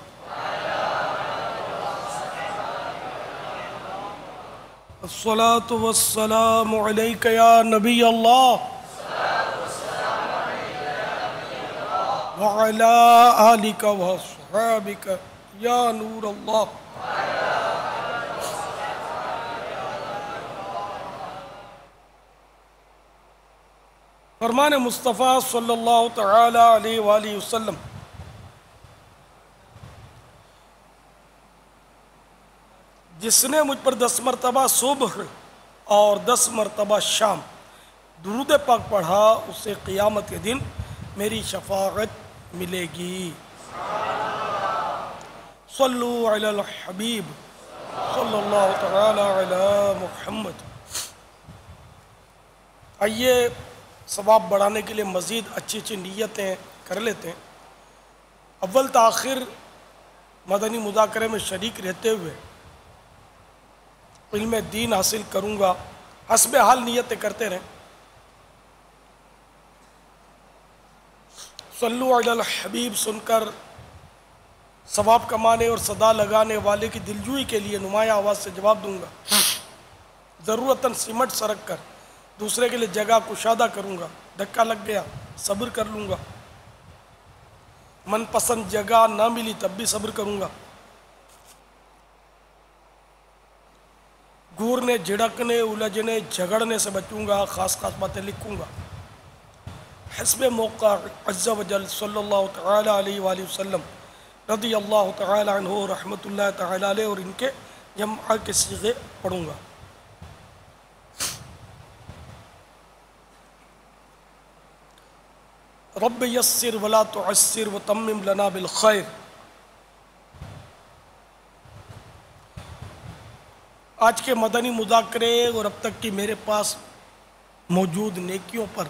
الصلاة والسلام عليك يا نبي الله وعلى آلك وأصحابك يا نور الله۔ فرمان مصطفیٰ صلی اللہ تعالی علیہ وآلہ وسلم، جس نے مجھ پر دس مرتبہ صبح اور دس مرتبہ شام درود پاک پڑھا اسے قیامت کے دن میری شفاعت ملے گی۔ صلو علی الحبیب صلی اللہ تعالی علی محمد۔ آئیے ثواب بڑھانے کے لیے مزید اچھی اچھی نیتیں کر لیتے ہیں۔ اول تاخیر مدنی مذاکرے میں شریک رہتے ہوئے علم دین حاصل کروں گا، حسب حال نیتیں کرتے رہیں۔ صلو علی الحبیب سن کر ثواب کمانے اور صدا لگانے والے کی دلجوئی کے لیے نمایاں آواز سے جواب دوں گا۔ ضرورتاً سمٹ سرک کر دوسرے کے لیے جگہ کشادہ کروں گا، دھکا لگ گیا صبر کر لوں گا، من پسند جگہ نہ ملی تب بھی صبر کروں گا، گورنے جھڑکنے الجھنے جھگڑنے سے بچوں گا، خاص خاص باتیں لکھوں گا۔ حسب موقع عز و جل صلی اللہ تعالی علیہ وآلہ وسلم رضی اللہ تعالی عنہ رحمت اللہ تعالی علیہ اور ان کے جمع کے صیغے پڑھوں گا۔ رب یسر ولا تعسر وتمم لنا بالخیر۔ آج کے مدنی مذاکرے اور اب تک کی میرے پاس موجود نیکیوں پر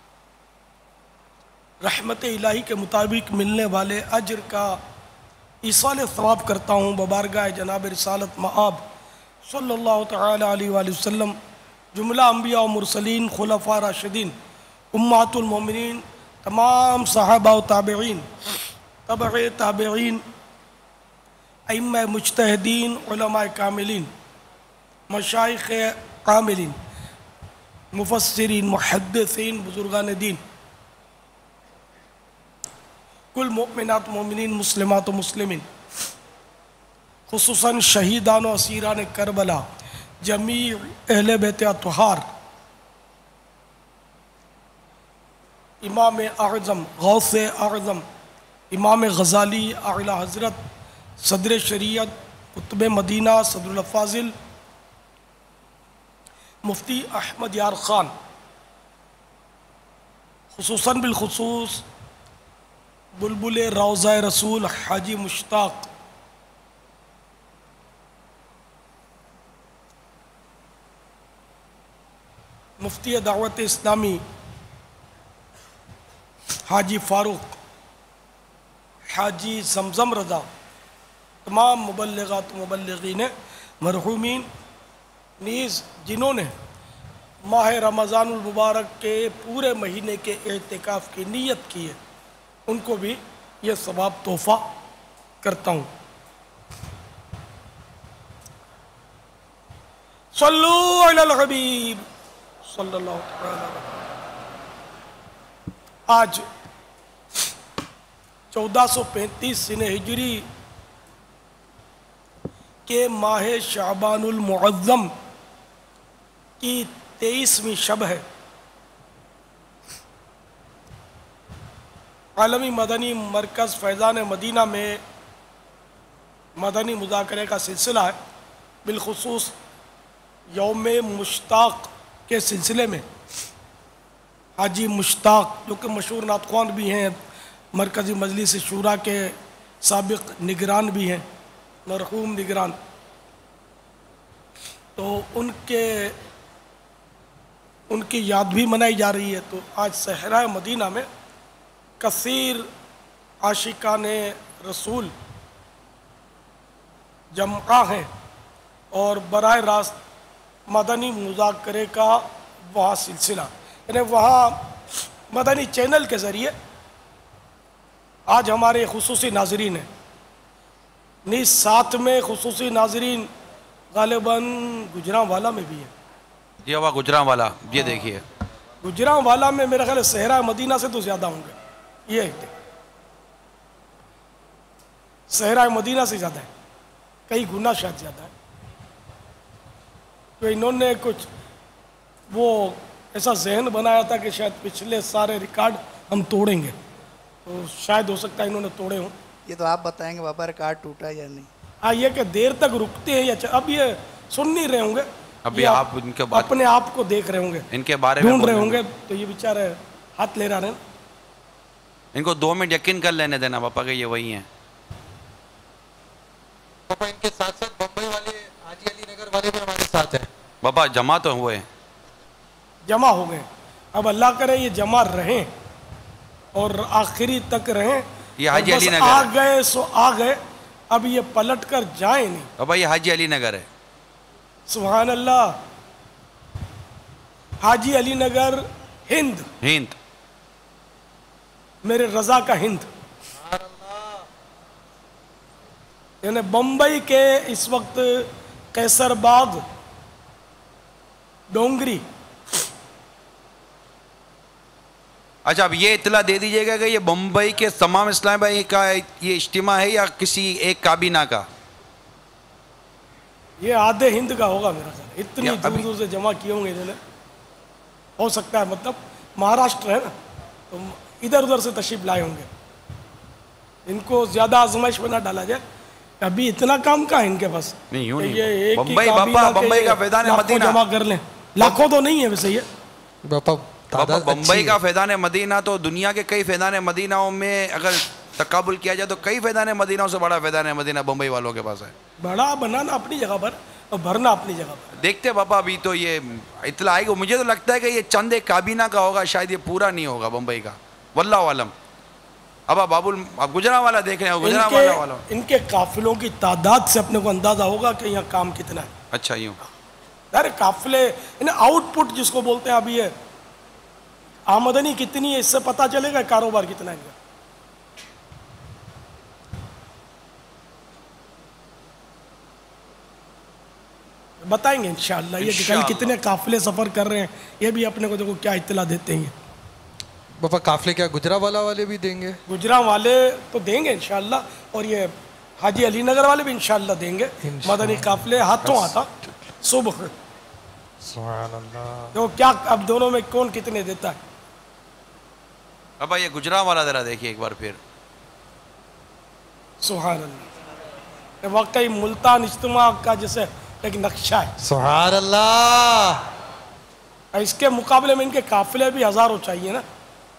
رحمت الہی کے مطابق ملنے والے اجر کا ایصال ثواب کرتا ہوں ببارگاہ جناب رسالت مآب صلی اللہ تعالی علیہ وآلہ وسلم، جملہ انبیاء و مرسلین، خلفاء راشدین، امہات المومنین، تمام صحابہ و تابعین، تبع تابعین، ائمہ مجتہدین، علماء کاملین، مشائخ عاملین، مفسرین، محدثین، بزرگان دین، کل مومنات مومنین، مسلمات و مسلمین، خصوصاً شہیدان و اسیران کربلا، جمیع اہل بیت اطہار، امام اعظم، غوث اعظم، امام غزالی اعلی حضرت، صدر شریعت، قطب مدینہ، صدر الافاضل، مفتی احمد یار خان، خصوصاً بالخصوص بلبل روضہ رسول حاجی مشتاق، مفتی دعوت اسلامی حاجی فاروق، حاجی زمزم رضا، تمام مبلغات و مبلغین مرحومین، نیز جنہوں نے ماہ رمضان المبارک کے پورے مہینے کے اعتکاف کی نیت کی ہے، ان کو بھی یہ ثواب تحفہ کرتا ہوں۔ صلو علی الحبیب صلی اللہ علیہ وسلم۔ آج چودہ سو پینتیس سنہ ہجری کے ماہ شعبان المعظم کی تیئیسویں شب ہے۔ عالمی مدنی مرکز فیضان مدینہ میں مدنی مذاکرے کا سلسلہ ہے، بالخصوص یوم مشتاق کے سلسلے میں حاجی مشتاق، جو کہ مشہور نعت خوان بھی ہیں، مرکزی مجلس شورا کے سابق نگران بھی ہیں، مرحوم نگران، تو ان کے ان کی یاد بھی منائی جا رہی ہے۔ تو آج صحرائے مدینہ میں کثیر عاشقان رسول جمع ہیں اور براہ راست مدنی مذاکرے کا وہاں سلسلہ، یعنی وہاں مدنی چینل کے ذریعے آج ہمارے خصوصی ناظرین ہیں، نیز ساتھ میں خصوصی ناظرین غالباً گجراں والا میں بھی ہیں۔ جی ہوا گجراں والا، یہ دیکھیے گجراں والا میں میرا خیال ہے صحرا مدینہ سے تو زیادہ ہوں گے، یہ ہے صحرا مدینہ سے زیادہ ہے، کئی گنا شاید زیادہ ہے۔ تو انہوں نے کچھ وہ ایسا ذہن بنایا تھا کہ شاید پچھلے سارے ریکارڈ ہم توڑیں گے، تو شاید ہو سکتا ہے انہوں نے توڑے ہوں۔ یہ تو آپ بتائیں گے بابا ریکارڈ ٹوٹا یا نہیں؟ ہاں، یہ کہ دیر تک رکتے ہیں یا اب یہ سن نہیں رہے ہوں گے، ابھی آپ ان کے بات اپنے آپ کو دیکھ رہے ہوں گے، ان کے بارے میں ڈھونڈ رہے ہوں گے، تو یہ بیچارے ہاتھ لے رہے ہیں۔ ان کو دو منٹ یقین کر لینے دینا پاپا کہ یہ وہی ہیں۔ پاپا ان کے ساتھ ساتھ بمبئی والے حاجی علی نگر والے بھی ہمارے ساتھ ہیں۔ بابا جمع تو ہوئے، جمع ہو گئے، اب اللہ کرے یہ جمع رہیں اور آخری تک رہیں۔ یہ حاجی علی نگر آ گئے سو آ گئے، اب یہ پلٹ کر جائیں نہیں۔ بابا یہ حاجی علی نگر ہے۔ سبحان اللہ، حاجی علی نگر ہند، ہند میرے رضا کا ہند، یعنی بمبئی کے اس وقت قیصر باغ، ڈونگری۔ اچھا اب یہ اطلاع دے دیجئے گا کہ یہ بمبئی کے تمام اسلام بھائی کا یہ اجتماع ہے یا کسی ایک کابینہ کا؟ یہ آدھے ہند کا ہوگا میرا خیال، اتنی دور دور سے جمع کیے ہوں گے انہوں نے، ہو سکتا ہے، مطلب مہاراشٹر ہے نا، تو ادھر ادھر سے تشریف لائے ہوں گے۔ ان کو زیادہ آزمائش میں نہ ڈالا جائے، ابھی اتنا کام کا ہے ان کے پاس، نہیں یوں یہ نہیں، ایک ہی بمبئی کابینہ بابا کے بمبئی یہ کا فیضان لاکھوں مدینہ، جمع کر لیں، لاکھوں تو نہیں ہے ویسے یہ۔ باپا بابا تعداد بمبئی اچھی کا ہے۔ فیضان مدینہ تو دنیا کے کئی فیضان مدینہوں میں اگر تقابل کیا جائے تو کئی فیضان مدینہوں سے بڑا فیضان مدینہ بمبئی والوں کے پاس ہے۔ بڑا بنانا اپنی جگہ پر اور بھرنا اپنی جگہ پر۔ دیکھتے بابا ابھی تو یہ اطلاع آئی گا، مجھے تو لگتا ہے کہ یہ چند ایک کابینہ کا ہوگا، شاید یہ پورا نہیں ہوگا بمبئی کا، واللہ عالم۔ اب آپ بابل آپ گجراں والا دیکھ رہے ہیں، گجراں ان والا کے والا ان کے قافلوں کی تعداد سے اپنے کو اندازہ ہوگا کہ یہاں کام کتنا ہے۔ اچھا یوں ارے قافلے، یعنی آؤٹ پٹ جس کو بولتے ہیں، ابھی یہ آمدنی کتنی ہے اس سے پتہ چلے گا کاروبار کتنا ہے ان کا۔ بتائیں گے انشاءاللہ یہ کہ کل کتنے قافلے سفر کر رہے ہیں، یہ بھی اپنے کو دیکھو کیا اطلاع دیتے ہیں۔ باپا قافلے کیا گجراں والا والے بھی دیں گے؟ گجراں والے تو دیں گے انشاءاللہ، اور یہ حاجی علی نگر والے بھی انشاءاللہ دیں گے مدنی قافلے ہاتھوں آتا صبح۔ سبحان اللہ۔ تو کیا اب دونوں میں کون کتنے دیتا ہے؟ ابا یہ گجراں والا ذرا دیکھیے ایک بار پھر۔ سبحان اللہ، یہ واقعی ملتان اجتماع کا جیسے ایک نقشہ ہے۔ سبحان اللہ۔ اس کے مقابلے میں ان کے قافلے بھی ہزاروں چاہیے نا،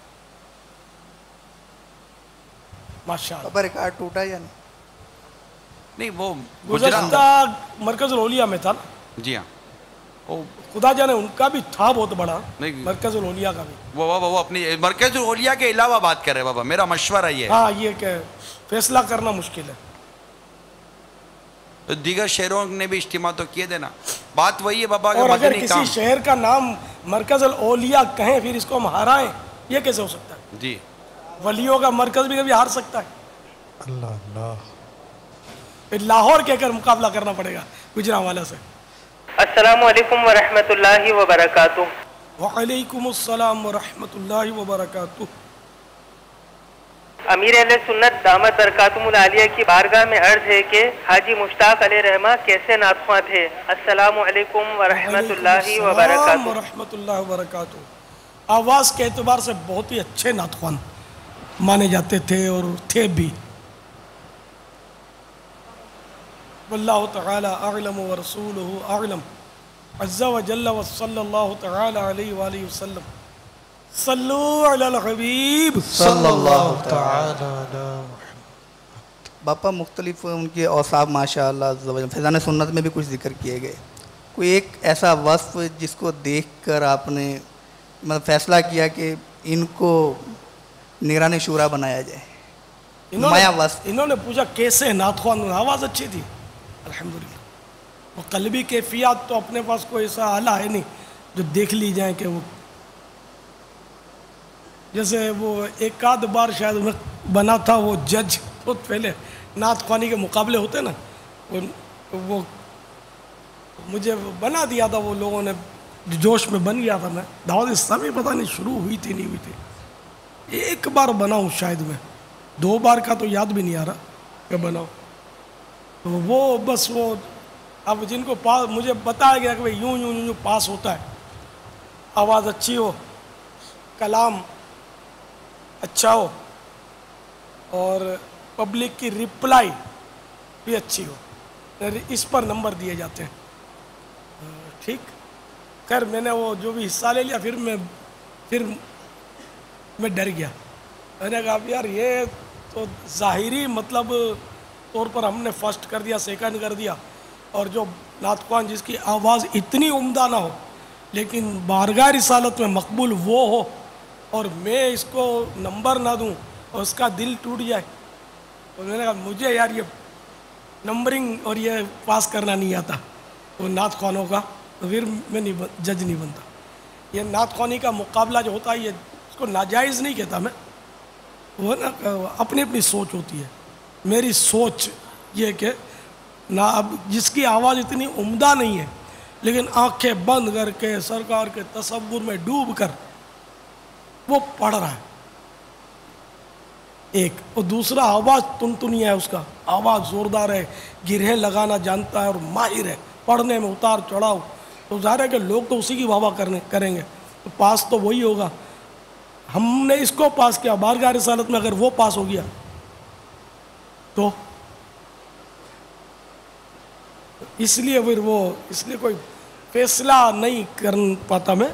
ماشاءاللہ۔ بابا ریکارڈ ٹوٹا یا نہیں؟ نہیں وہ گجراں، گزشتہ مرکز الاولیاء میں تھا نا، جی ہاں، وہ خدا جانے ان کا بھی تھا بہت بڑا، نہیں مرکز الاولیاء کا بھی۔ وہ وہ وہ اپنی مرکز الاولیاء کے علاوہ بات کر رہے ہیں بابا، میرا مشورہ یہ ہے۔ ہاں، یہ کہ फैसला करना मुश्किल है। तो दीगर शहरों ने भी इज्तिमा तो किए देना, बात वही है बाबा और का अगर मदनी किसी काम। शहर का नाम मरकज़ अल औलिया कहें फिर इसको हम हराएं, ये कैसे हो सकता है? जी वलियों का मरकज़ भी कभी हार सकता है? अल्लाह अल्लाह। फिर लाहौर कहकर मुकाबला करना पड़ेगा गुजरांवाला से। अस्सलामु अलैकुम व रहमतुल्लाहि व बरकातुहू। वअलैकुमुस्सलाम व रहमतुल्लाहि व बरकातुहू। अमीर अहले सुन्नत दामत बरकातुहुल आलिया की बारगाह में अर्ज है कि हाजी मुश्ताक अलैहि रहमा कैसे नाख़्वां थे। अस्सलामु अलैकुम व रहमतुल्लाहि व बरकातुहू। रहमतुल्लाहि व बरकातुहू। आवाज़ के एतबार से बहुत ही अच्छे नातख़्वान माने जाते थे और थे भी। वल्लाहु तआला अअलम व रसूलुहु अअलम। अज़्ज़ा व जल्ल व सल्लल्लाहु तआला अलैहि व आलिहि वसल्लम। सल्लु अलल हबीब सल्लल्लाहु तआला अलैहि। बापा मुख्तलिफ उनके औसाफ माशाअल्लाह फैज़ान सुन्नत में भी कुछ जिक्र किए गए। कोई एक ऐसा वस्फ जिसको देखकर आपने मतलब फैसला किया कि इनको निगरान शूरा बनाया जाए? माया वस्फ। इन्होंने पूछा कैसे नातख़्वान, आवाज़ अच्छी थी अल्हम्दुलिल्लाह। वो कल्बी कैफियत तो अपने पास कोई ऐसा आला है नहीं जो देख ली जाए कि वो, जैसे वो एक आध बार शायद मैं बना था वो जज, बहुत पहले नातख़्वानी के मुकाबले होते ना, वो वो मुझे बना दिया था वो लोगों ने, जोश में बन गया था मैं। दावत इस्लामी पता नहीं शुरू हुई थी नहीं हुई थी, एक बार बनाऊँ शायद मैं, दो बार का तो याद भी नहीं आ रहा कि बनाऊँ। तो वो बस वो अब जिनको पास मुझे बताया गया कि भाई यूँ यूँ यूँ पास होता है, आवाज़ अच्छी हो, कलाम अच्छा हो और पब्लिक की रिप्लाई भी अच्छी हो, इस पर नंबर दिए जाते हैं। ठीक, खैर मैंने वो जो भी हिस्सा ले लिया, फिर मैं फिर मैं डर गया। मैंने कहा यार ये तो ज़ाहिरी मतलब तौर पर हमने फर्स्ट कर दिया, सेकंड कर दिया, और जो नातख़्वान जिसकी आवाज़ इतनी उम्दा ना हो लेकिन बारगाह रिसालत में मकबूल वो हो, और मैं इसको नंबर ना दूं और उसका दिल टूट जाए। तो मैंने कहा मुझे यार ये नंबरिंग और ये पास करना नहीं आता वो नातख़्वानों का, तो फिर मैं नहीं बन, जज नहीं बनता। ये नातख़्वानी का मुकाबला जो होता है ये इसको नाजायज़ नहीं कहता मैं, वो ना अपनी अपनी सोच होती है। मेरी सोच ये कि ना अब जिसकी आवाज़ इतनी उम्दा नहीं है लेकिन आंखें बंद करके सरकार के तसव्वुर में डूब कर वो पढ़ रहा है एक, और दूसरा आवाज़ तुनतुनिया है, उसका आवाज़ ज़ोरदार है, गिरहे लगाना जानता है और माहिर है पढ़ने में उतार चढ़ाव, तो ज़ाहिर है कि लोग तो उसी की वाह करने करेंगे, तो पास तो वही होगा। हमने इसको पास किया, बारगाह रिसालत में अगर वो पास हो गया तो इसलिए फिर वो इसलिए कोई फैसला नहीं कर पाता मैं।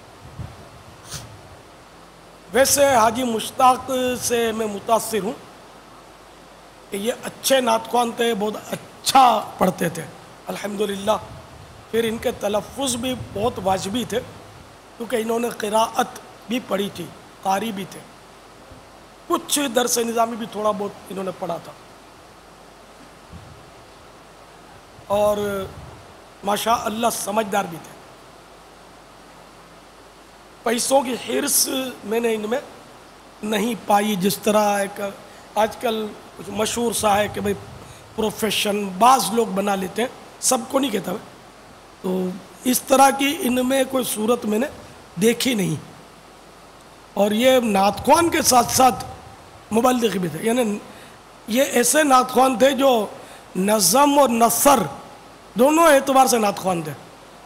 वैसे हाजी मुश्ताक से मैं मुतासिर हूँ कि ये अच्छे नातख़्वान थे, बहुत अच्छा पढ़ते थे अल्हम्दुलिल्लाह। फिर इनके तलफ़्फ़ुज़ भी बहुत वाजिबी थे क्योंकि इन्होंने क़िराअत भी पढ़ी थी, कारी भी थे, कुछ दरस निज़ामी भी थोड़ा बहुत इन्होंने पढ़ा था, और माशा अल्लाह समझदार भी थे। पैसों की हिर्स मैंने इनमें नहीं पाई, जिस तरह एक आजकल कुछ मशहूर सा है कि भाई प्रोफेशन बाज़ लोग बना लेते हैं, सबको नहीं कहता मैं, तो इस तरह की इनमें कोई सूरत मैंने देखी नहीं। और ये नातख़्वान के साथ साथ मुबल्लिग़ भी थे, यानी ये ऐसे नातख़्वान थे जो नज़म और नसर दोनों एतबार से नातख़्वान थे।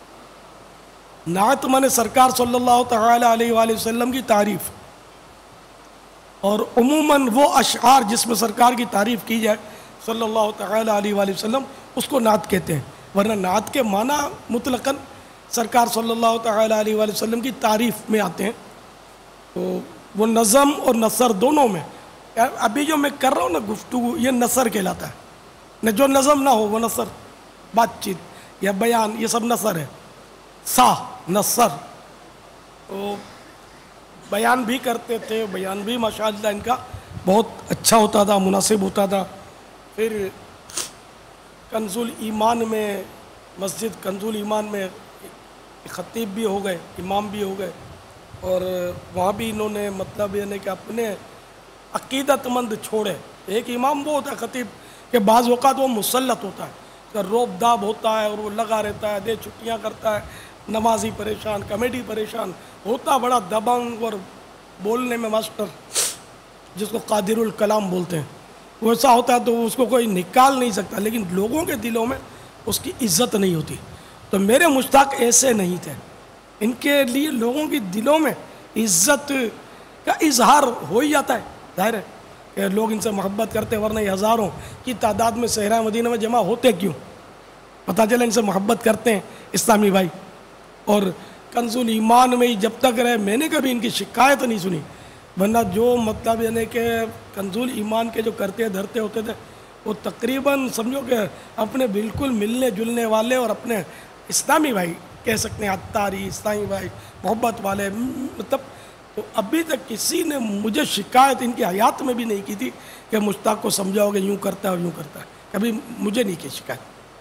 नात माने सरकार सल्लल्लाहु तआला अलैहि वसल्लम की तारीफ़, और उमूमन वो अशआर जिसमें सरकार की तारीफ़ की जाए सल्लल्लाहु तआला अलैहि वसल्लम, उसको नात कहते हैं। वरना नात के माना मुतलकन सरकार सल्लल्लाहु तआला अलैहि वसल्लम की तारीफ़ में आते हैं। तो वो नज़म और नसर दोनों में, अभी जो मैं कर रहा हूँ ना गुफ्तगू, ये नसर कहलाता है, न जो नज़म ना हो वो नसर, बातचीत या बयान ये सब नसर है। सा नसर, तो बयान भी करते थे, बयान भी माशाअल्लाह इनका بہت اچھا ہوتا تھا، مناسب ہوتا تھا۔ پھر کنز الایمان میں، مسجد کنز الایمان میں خطیب بھی ہو گئے، امام بھی ہو گئے، اور وہاں بھی انہوں نے مطلب یعنی کہ اپنے عقیدت مند چھوڑے۔ ایک امام وہ ہوتا ہے خطیب کہ بعض اوقات وہ مسلط ہوتا ہے، کہ روب داب ہوتا ہے اور وہ لگا رہتا ہے، دے چھٹیاں کرتا ہے، نمازی پریشان، کمیٹی پریشان ہوتا، بڑا دبنگ اور بولنے میں ماسٹر، جس کو قادر الکلام بولتے ہیں، وہ ایسا ہوتا ہے تو اس کو کوئی نکال نہیں سکتا، لیکن لوگوں کے دلوں میں اس کی عزت نہیں ہوتی۔ تو میرے مشتاق ایسے نہیں تھے، ان کے لیے لوگوں کی دلوں میں عزت کا اظہار ہو ہی جاتا ہے، ظاہر ہے کہ لوگ ان سے محبت کرتے، ورنہ یہ ہزاروں کی تعداد میں صحرا مدینہ میں جمع ہوتے کیوں؟ پتہ چلا ان سے محبت کرتے ہیں اسلامی بھائی۔ اور کنز الایمان میں ہی جب تک رہے میں نے کبھی ان کی شکایت نہیں سنی، ورنہ جو مطلب یعنی کہ کنز الایمان کے جو کرتے دھرتے ہوتے تھے وہ تقریباً سمجھو کہ اپنے بالکل ملنے جلنے والے اور اپنے اسلامی بھائی کہہ سکتے ہیں، عطاری اسلامی بھائی، محبت والے، مطلب تو ابھی تک کسی نے مجھے شکایت ان کی حیات میں بھی نہیں کی تھی کہ مشتاق کو سمجھاؤ کہ یوں کرتا ہے اور یوں کرتا ہے، کبھی مجھے نہیں کی شکایت۔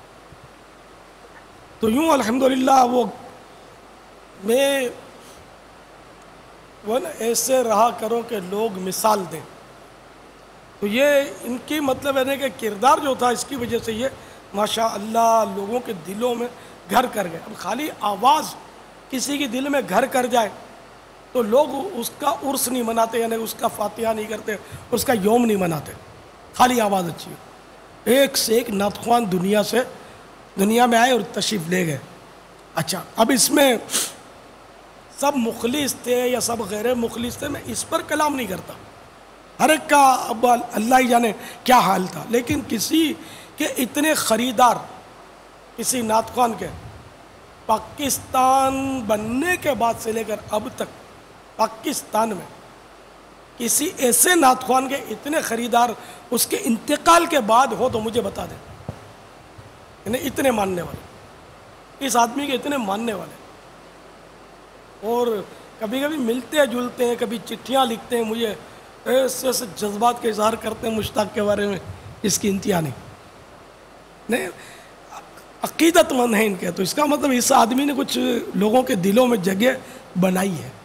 تو یوں الحمدللہ وہ میں وہ نا ایسے رہا کرو کہ لوگ مثال دیں۔ تو یہ ان کی مطلب ہے کہ کردار جو تھا، اس کی وجہ سے یہ ماشاء اللہ لوگوں کے دلوں میں گھر کر گئے۔ اب خالی آواز کسی کے دل میں گھر کر جائے تو لوگ اس کا عرس نہیں مناتے، یعنی اس کا فاتحہ نہیں کرتے، اس کا یوم نہیں مناتے، خالی آواز اچھی ہے۔ ایک سے ایک نعت خوان دنیا سے دنیا میں آئے اور تشریف لے گئے۔ اچھا، اب اس میں سب مخلص تھے یا سب غیر مخلص تھے، میں اس پر کلام نہیں کرتا، ہر ایک کا اب اللہ ہی جانے کیا حال تھا، لیکن کسی کے اتنے خریدار کسی نعت خوان کے پاکستان بننے کے بعد سے لے کر اب تک پاکستان میں کسی ایسے نعت خوان کے اتنے خریدار اس کے انتقال کے بعد ہو تو مجھے بتا دیں، یعنی اتنے ماننے والے، اس آدمی کے اتنے ماننے والے، اور کبھی کبھی ملتے جلتے ہیں، کبھی چٹھیاں لکھتے ہیں مجھے، ایسے ایسے جذبات کا اظہار کرتے ہیں مشتاق کے بارے میں، اس کی انتہا نہیں نہیں عقیدت مند ہیں ان کے۔ تو اس کا مطلب اس آدمی نے کچھ لوگوں کے دلوں میں جگہ بنائی ہے،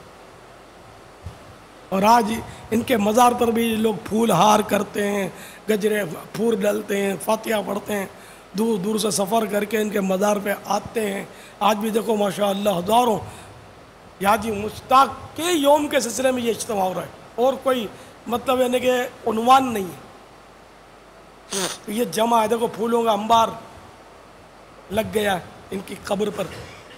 اور آج ان کے مزار پر بھی لوگ پھول ہار کرتے ہیں، گجرے پھول ڈلتے ہیں، فاتحہ پڑھتے ہیں، دور دور سے سفر کر کے ان کے مزار پہ آتے ہیں۔ آج بھی دیکھو ماشاء اللہ ہزاروں حاجی مشتاق کے یوم کے سلسلے میں یہ اجتماع ہو رہا ہے، اور کوئی مطلب یعنی کہ عنوان نہیں ہے، تو یہ جمع ہے، دیکھو پھولوں کا انبار لگ گیا ہے ان کی قبر پر۔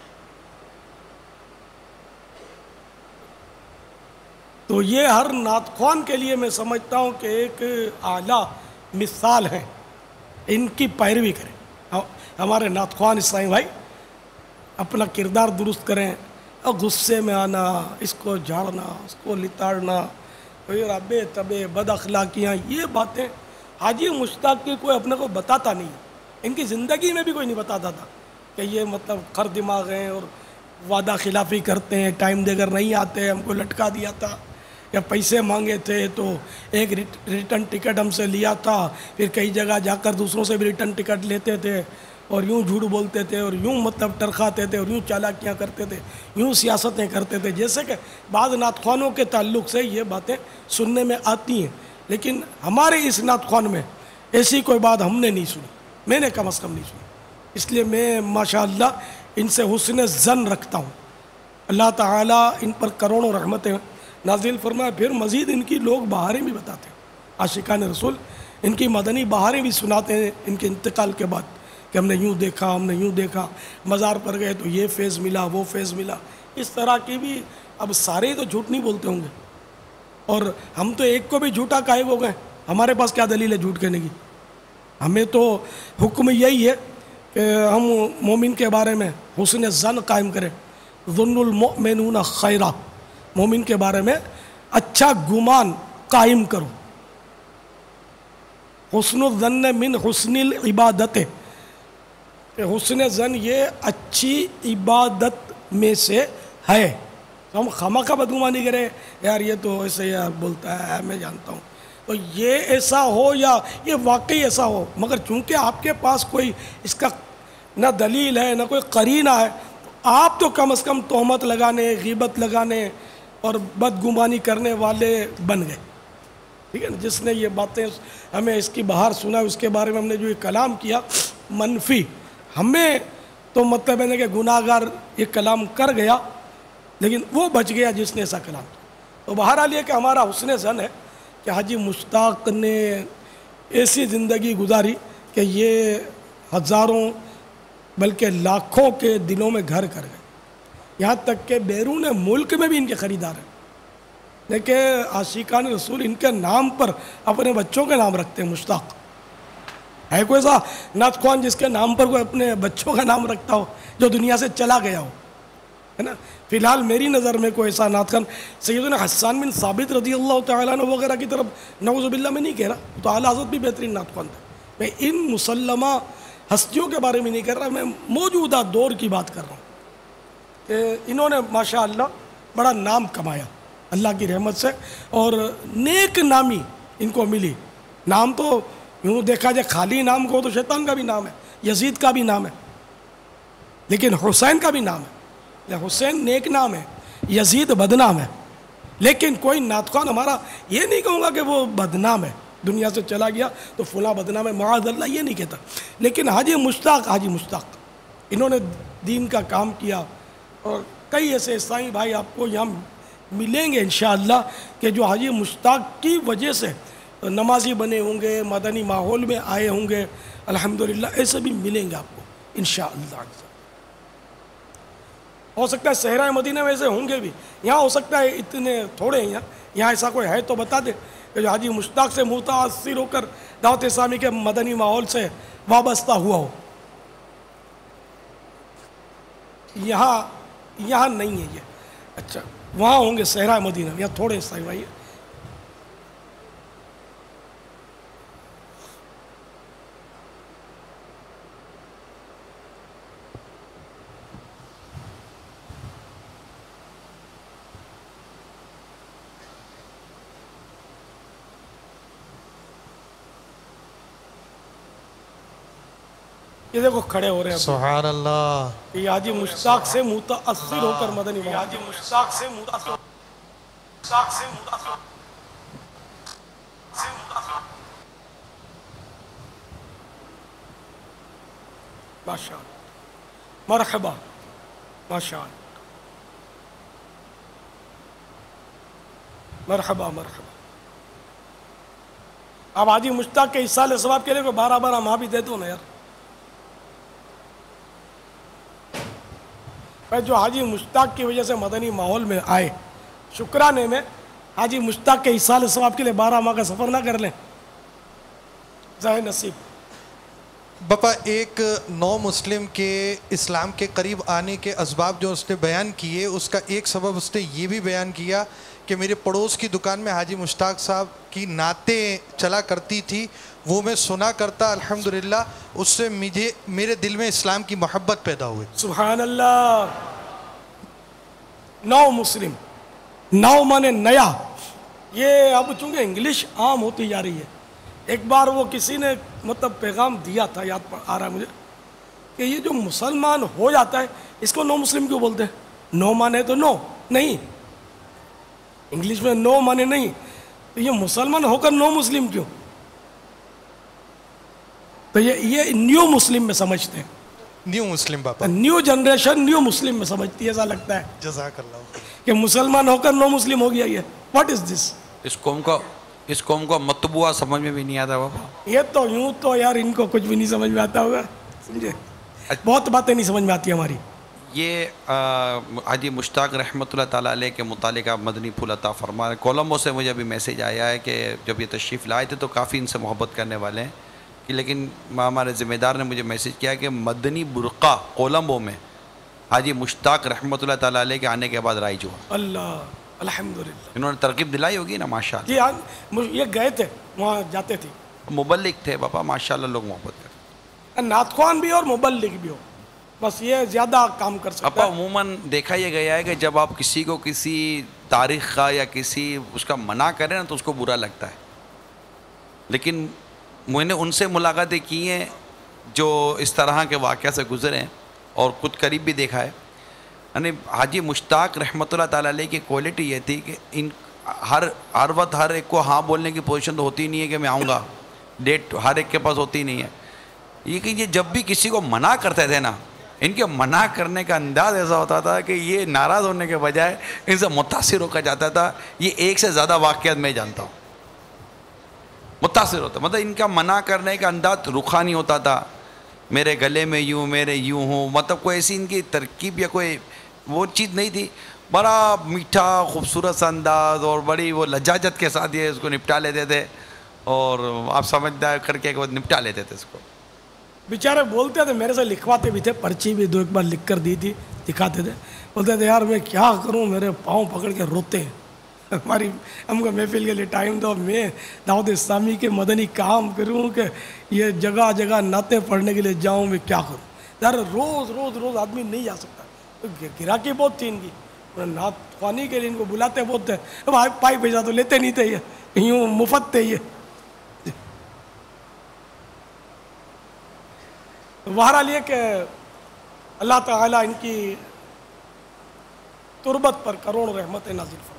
تو یہ ہر نعت خوان کے لیے میں سمجھتا ہوں کہ ایک اعلیٰ مثال ہے، ان کی پیروی کریں۔ ہمارے نعت خوان اسلامی بھائی اپنا کردار درست کریں، اور غصے میں آنا، اس کو جھاڑنا، اس کو لتاڑنا، ربے تبے بد اخلاقیاں، یہ باتیں حاجی مشتاق کی کوئی اپنے کو بتاتا نہیں، ان کی زندگی میں بھی کوئی نہیں بتاتا تھا کہ یہ مطلب خر دماغ ہیں اور وعدہ خلافی کرتے ہیں، ٹائم دے کر نہیں آتے، ہم کو لٹکا دیا تھا، یا پیسے مانگے تھے تو ایک ریٹرن ٹکٹ ہم سے لیا تھا، پھر کئی جگہ جا کر دوسروں سے بھی ریٹرن ٹکٹ لیتے تھے، اور یوں جھوٹ بولتے تھے، اور یوں مطلب ٹرخاتے تھے، اور یوں چالاکیاں کرتے تھے، یوں سیاستیں کرتے تھے، جیسے کہ بعض نعت خوانوں کے تعلق سے یہ باتیں سننے میں آتی ہیں، لیکن ہمارے اس نعت خوان میں ایسی کوئی بات ہم نے نہیں سنی، میں نے کم از کم نہیں سنی، اس لیے میں ماشاءاللہ ان سے حسن ظن رکھتا ہوں۔ اللہ تعالیٰ ان پر کروڑوں رحمتیں نازل فرمائے۔ پھر مزید ان کی لوگ بہاریں بھی بتاتے ہیں، عاشقان رسول ان کی مدنی بہاریں بھی سناتے ہیں ان کے انتقال کے بعد، کہ ہم نے یوں دیکھا، ہم نے یوں دیکھا، مزار پر گئے تو یہ فیض ملا، وہ فیض ملا، اس طرح کی بھی۔ اب سارے ہی تو جھوٹ نہیں بولتے ہوں گے، اور ہم تو ایک کو بھی جھوٹا قائب ہو گئے، ہمارے پاس کیا دلیل ہے جھوٹ کہنے کی؟ ہمیں تو حکم یہی ہے کہ ہم مومن کے بارے میں حسن ظن قائم کریں، ظن المؤمنون خیرا، مومن کے بارے میں اچھا گمان قائم کرو۔ حسن الظن من حسن العبادت، کہ حسن ظن یہ اچھی عبادت میں سے ہے، تو ہم خامخواہ بدگمانی کریں، یار یہ تو ایسے یار بولتا ہے، میں جانتا ہوں، تو یہ ایسا ہو یا یہ واقعی ایسا ہو، مگر چونکہ آپ کے پاس کوئی اس کا نہ دلیل ہے نہ کوئی قرینہ ہے، آپ تو کم از کم تہمت لگانے، غیبت لگانے اور بدگمانی کرنے والے بن گئے، ٹھیک ہے نا۔ جس نے یہ باتیں ہمیں اس کی بہار سنا، اس کے بارے میں ہم نے جو یہ کلام کیا منفی، ہمیں تو مطلب ہے کہ گناہ گار یہ کلام کر گیا، لیکن وہ بچ گیا جس نے ایسا کلام کیا۔ تو بہرحال یہ کہ ہمارا حسن ظن ہے کہ حاجی مشتاق نے ایسی زندگی گزاری کہ یہ ہزاروں بلکہ لاکھوں کے دلوں میں گھر کر گئے، یہاں تک کہ بیرون ملک میں بھی ان کے خریدار ہیں۔ دیکھیں عاشقان رسول ان کے نام پر اپنے بچوں کے نام رکھتے ہیں مشتاق۔ ہے کوئی ایسا نعت خوان جس کے نام پر کوئی اپنے بچوں کا نام رکھتا ہو جو دنیا سے چلا گیا ہو، ہے نا؟ فی الحال میری نظر میں کوئی ایسا نعت خوان سیدنا حسان بن ثابت رضی اللہ تعالیٰ عنہ وغیرہ کی طرف نعوذ باللہ میں نہیں کہہ رہا، تو اعلیٰ حضرت بھی بہترین نعت خوان تھا۔ میں ان مسلمہ ہستیوں کے بارے میں نہیں کر رہا، میں موجودہ دور کی بات کر رہا ہوں کہ انہوں نے ماشاءاللہ بڑا نام کمایا اللہ کی رحمت سے، اور نیک نامی ان کو ملی۔ نام تو یوں دیکھا جائے خالی نام کو تو شیطان کا بھی نام ہے، یزید کا بھی نام ہے، لیکن حسین کا بھی نام ہے۔ حسین نیک نام ہے، یزید بدنام ہے، لیکن کوئی نعت خوان ہمارا یہ نہیں کہوں گا کہ وہ بدنام ہے، دنیا سے چلا گیا تو فلاں بدنام ہے، معاذ اللہ یہ نہیں کہتا۔ لیکن حاجی مشتاق حاجی مشتاق انہوں نے دین کا کام کیا، اور کئی ایسے اسلامی بھائی آپ کو یہاں ملیں گے انشاءاللہ کہ جو حاجی مشتاق کی وجہ سے نمازی بنے ہوں گے، مدنی ماحول میں آئے ہوں گے، الحمدللہ ایسے بھی ملیں گے آپ کو انشاءاللہ۔ ہو سکتا ہے صحرائے مدینہ میں ایسے ہوں گے بھی، یہاں ہو سکتا ہے اتنے تھوڑے ہیں، یہاں ایسا کوئی ہے تو بتا دے کہ جو حاجی مشتاق سے متاثر ہو کر دعوت اسلامی کے مدنی ماحول سے وابستہ ہوا ہو۔ یہاں یہاں نہیں ہے یہ، اچھا وہاں ہوں گے صحرائے مدینہ میں، یہاں تھوڑے صحیح بھائی۔ یہ دیکھو کھڑے ہو رہے ہیں سبحان اللہ۔ کہ حاجی مشتاق سے متاثر ہو کر مدنی ماحول، حاجی مشتاق سے متاثر مشتاق سے متاثر ماشاء اللہ، مرحبا ماشاء اللہ، مرحبا مرحبا۔ اب حاجی مشتاق کے اصال ثواب کے لیے کوئی بارہ بارہ ماہ بھی دے دو نا یار۔ جو حاجی مشتاق کی وجہ سے مدنی ماحول میں آئے، شکرانے میں حاجی مشتاق کے اصال ثواب کے لیے بارہ ماہ کا سفر نہ کر لیں، ظاہر نصیب۔ باپا ایک نو مسلم کے اسلام کے قریب آنے کے اسباب جو اس نے بیان کیے، اس کا ایک سبب اس نے یہ بھی بیان کیا کہ میرے پڑوس کی دکان میں حاجی مشتاق صاحب کی نعتیں چلا کرتی تھی، وہ میں سنا کرتا، الحمدللہ اس سے مجھے میرے دل میں اسلام کی محبت پیدا ہوئی۔ سبحان اللہ۔ نو مسلم، نو مانے نیا، یہ اب چونکہ انگلش عام ہوتی جا رہی ہے۔ ایک بار وہ کسی نے مطلب پیغام دیا تھا، یاد آ رہا ہے مجھے، کہ یہ جو مسلمان ہو جاتا ہے اس کو نو مسلم کیوں بولتے ہیں؟ نو مانے تو نو نہیں، انگلش میں نو مانے نہیں، تو یہ مسلمان ہو کر نو مسلم کیوں؟ تو یہ یہ نیو مسلم میں سمجھتے ہیں، نیو مسلم باپا، نیو جنریشن نیو مسلم میں سمجھتی ہے، ایسا لگتا ہے جزاک اللہ کہ مسلمان ہو کر نو مسلم ہو گیا۔ یہ واٹ از دس؟ اس قوم کا اس قوم کا مطبوعہ سمجھ میں بھی نہیں آتا بابا۔ یہ تو یوں تو یار ان کو کچھ بھی نہیں سمجھ میں آتا ہوگا، سمجھے؟ بہت باتیں نہیں سمجھ میں آتی ہماری۔ یہ حاجی مشتاق رحمۃ اللہ تعالیٰ علیہ کے متعلق آپ مدنی پھول عطا فرما رہے ہیں۔ کولمبو سے مجھے ابھی میسیج آیا ہے کہ جب یہ تشریف لائے تھے تو کافی ان سے محبت کرنے والے ہیں، کہ لیکن ہمارے ذمہ دار نے مجھے میسیج کیا کہ مدنی برقع کولمبو میں حاجی مشتاق رحمۃ اللہ تعالیٰ علیہ کے آنے کے بعد رائج ہوا۔ اللہ الحمدللہ، انہوں نے ترغیب دلائی ہوگی نا ماشاءاللہ۔ جی ہاں، یہ گئے تھے وہاں جاتے تھے، مبلغ تھے بابا ماشاءاللہ، لوگ محبت کرتے۔ نعت خوان بھی اور مبلغ بھی ہو، بس یہ زیادہ کام کر سکتا ابا ہے۔ عموماً دیکھا یہ گیا ہے کہ جب آپ کسی کو کسی تاریخ کا یا کسی اس کا منع کریں نا تو اس کو برا لگتا ہے، لیکن میں نے ان سے ملاقاتیں کی ہیں جو اس طرح کے واقعہ سے گزرے ہیں اور خود قریب بھی دیکھا ہے. یعنی حاجی مشتاق رحمۃ اللہ تعالیٰ علیہ کی کوالٹی یہ تھی کہ ان ہر ہر وقت ہر ایک کو ہاں بولنے کی پوزیشن تو ہوتی نہیں ہے کہ میں آؤں گا, ڈیٹ ہر ایک کے پاس ہوتی نہیں ہے. یہ کہ یہ جب بھی کسی کو منع کرتے تھے نا, ان کے منع کرنے کا انداز ایسا ہوتا تھا کہ یہ ناراض ہونے کے بجائے ان سے متاثر ہو کر جاتا تھا. یہ ایک سے زیادہ واقعات میں جانتا ہوں متاثر ہوتا, مطلب ان کا منع کرنے کا انداز روحانی ہوتا تھا. میرے گلے میں یوں, میرے یوں ہوں, مطلب کوئی ایسی ان کی ترکیب یا کوئی وہ چیز نہیں تھی. بڑا میٹھا خوبصورت سا انداز اور بڑی وہ لجاجت کے ساتھ یہ اس کو نپٹا لیتے تھے اور آپ سمجھدار کر کے نپٹا لیتے تھے اس کو. بیچارے بولتے تھے, میرے سے لکھواتے بھی تھے, پرچی بھی دو ایک بار لکھ کر دی تھی, دکھاتے تھے, بولتے تھے یار میں کیا کروں, میرے پاؤں پکڑ کے روتے ہیں, ہماری ہم کو محفل کے لیے ٹائم دو, میں دعوت اسلامی کے مدنی کام کروں کہ یہ جگہ جگہ نعتیں پڑھنے کے لیے جاؤں, میں کیا کروں. یار روز روز روز آدمی نہیں جا سکتا, گراکی بہت تھی ان کی, نعت خوانی کے لیے ان کو بلاتے بہت تھے, پائی پیسہ تو لیتے نہیں تھے, یہ یوں مفت تھے. یہ بہرحال یہ کہ اللہ تعالیٰ ان کی تربت پر کروڑ رحمت نازل فرمائے.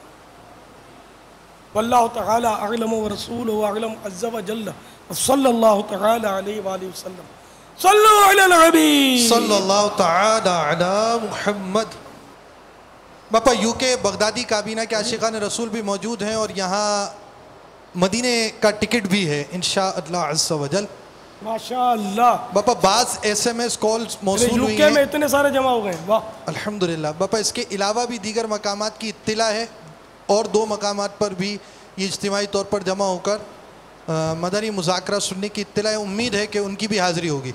واللہ تعالی اعلم ورسولہ اعلم عز وجل صلی اللہ تعالی علیہ وآلہ وسلم. صلو علی الحبیب صلی اللہ تعالی علی محمد. باپا یو کے بغدادی کابینہ کے عاشقان رسول بھی موجود ہیں اور یہاں مدینے کا ٹکٹ بھی ہے انشاءاللہ عز و جل. ماشاءاللہ. باپا بعض ایس ایم ایس کالز موصول یو ہوئی کے ہیں میں اتنے سارے جمع ہو گئے, واہ الحمدللہ. باپا اس کے علاوہ بھی دیگر مقامات کی اطلاع ہے اور دو مقامات پر بھی یہ اجتماعی طور پر جمع ہو کر مدنی مذاکرہ سننے کی اطلاع ہے. امید ہے کہ ان کی بھی حاضری ہوگی.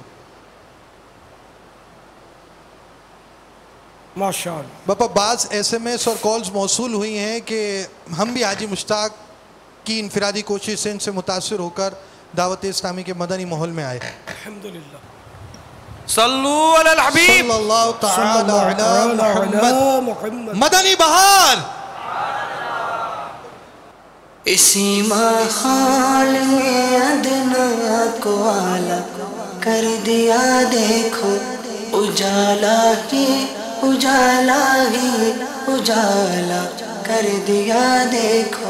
ماشاءاللہ. باپا بعض ایس ایم ایس اور کالز موصول ہوئی ہیں کہ ہم بھی حاجی مشتاق کی انفرادی کوشش سے ان سے متاثر ہو کر دعوت اسلامی کے مدنی ماحول میں آئے. الحمدللہ. صلو علی الحبیب صلی اللہ تعالی علی علی محمد. محمد. مدنی بہار اسی ماحول میں ادنا کو آلہ کر دیا دیکھو, اجالا ہی اجالا ہی اجالا کر دیا دیکھو.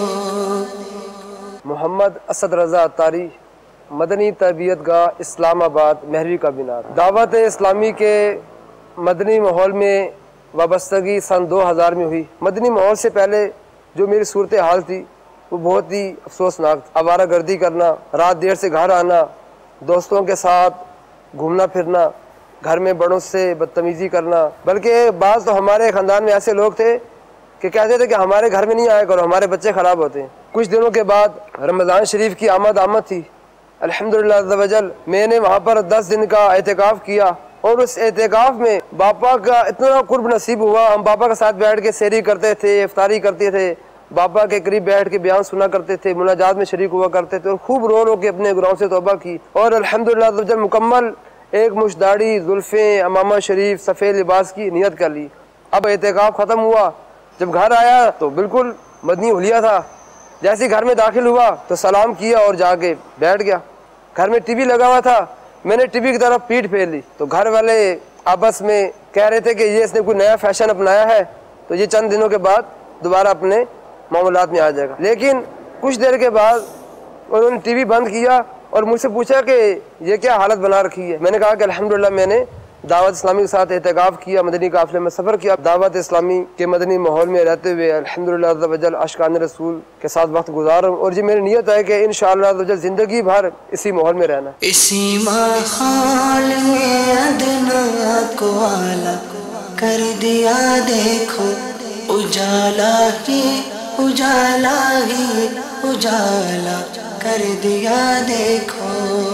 محمد اسد رضا عطاری, مدنی تربیت گاہ اسلام آباد, مہروی کابینہ. دعوت اسلامی کے مدنی ماحول میں وابستگی سن دو ہزار میں ہوئی. مدنی ماحول سے پہلے جو میری صورتحال تھی وہ بہت ہی افسوسناک. آوارہ گردی کرنا, رات دیر سے گھر آنا, دوستوں کے ساتھ گھومنا پھرنا, گھر میں بڑوں سے بدتمیزی کرنا. بلکہ بعض تو ہمارے خاندان میں ایسے لوگ تھے کہ کہتے تھے کہ ہمارے گھر میں نہیں آیا کرو, ہمارے بچے خراب ہوتے ہیں. کچھ دنوں کے بعد رمضان شریف کی آمد آمد تھی. الحمدللہ عز و جل میں نے وہاں پر دس دن کا اعتکاف کیا اور اس اعتکاف میں باپا کا اتنا قرب نصیب ہوا. ہم باپا کے ساتھ بیٹھ کے سحری کرتے تھے, افطاری کرتے تھے, باپا کے قریب بیٹھ کے بیان سنا کرتے تھے, مناجات میں شریک ہوا کرتے تھے اور خوب رو رو کے اپنے گناہوں سے توبہ کی. اور الحمدللہ عز و جل مکمل ایک مشت داڑھی, زلفیں, امامہ شریف, سفید لباس کی نیت کر لی. اب اعتکاف ختم ہوا, جب گھر آیا تو بالکل مدنی حلیہ تھا. جیسے گھر میں داخل ہوا تو سلام کیا اور جا کے بیٹھ گیا. گھر میں ٹی وی لگا ہوا تھا, میں نے ٹی وی کی طرف پیٹھ پھیر لی تو گھر والے آپس میں کہہ رہے تھے کہ یہ اس نے کوئی نیا فیشن اپنایا ہے تو یہ چند دنوں کے بعد دوبارہ اپنے معاملات میں آ جائے گا. لیکن کچھ دیر کے بعد انہوں نے ٹی وی بند کیا اور مجھ سے پوچھا کہ یہ کیا حالت بنا رکھی ہے. میں نے کہا کہ الحمدللہ میں نے دعوت اسلامی کے ساتھ اعتکاف کیا, مدنی قافلے میں سفر کیا. دعوت اسلامی کے مدنی ماحول میں رہتے ہوئے الحمدللہ عز و جل عاشقان رسول کے ساتھ وقت گزارا اور یہ میری نیت ہے کہ انشاءاللہ عز و جل زندگی بھر اسی ماحول میں رہنا. اسی ماحول میں ادنا کو آلہ کر دیا دیکھو, اجالا ہی اجالا ہی اجالا کر دیا دیکھو.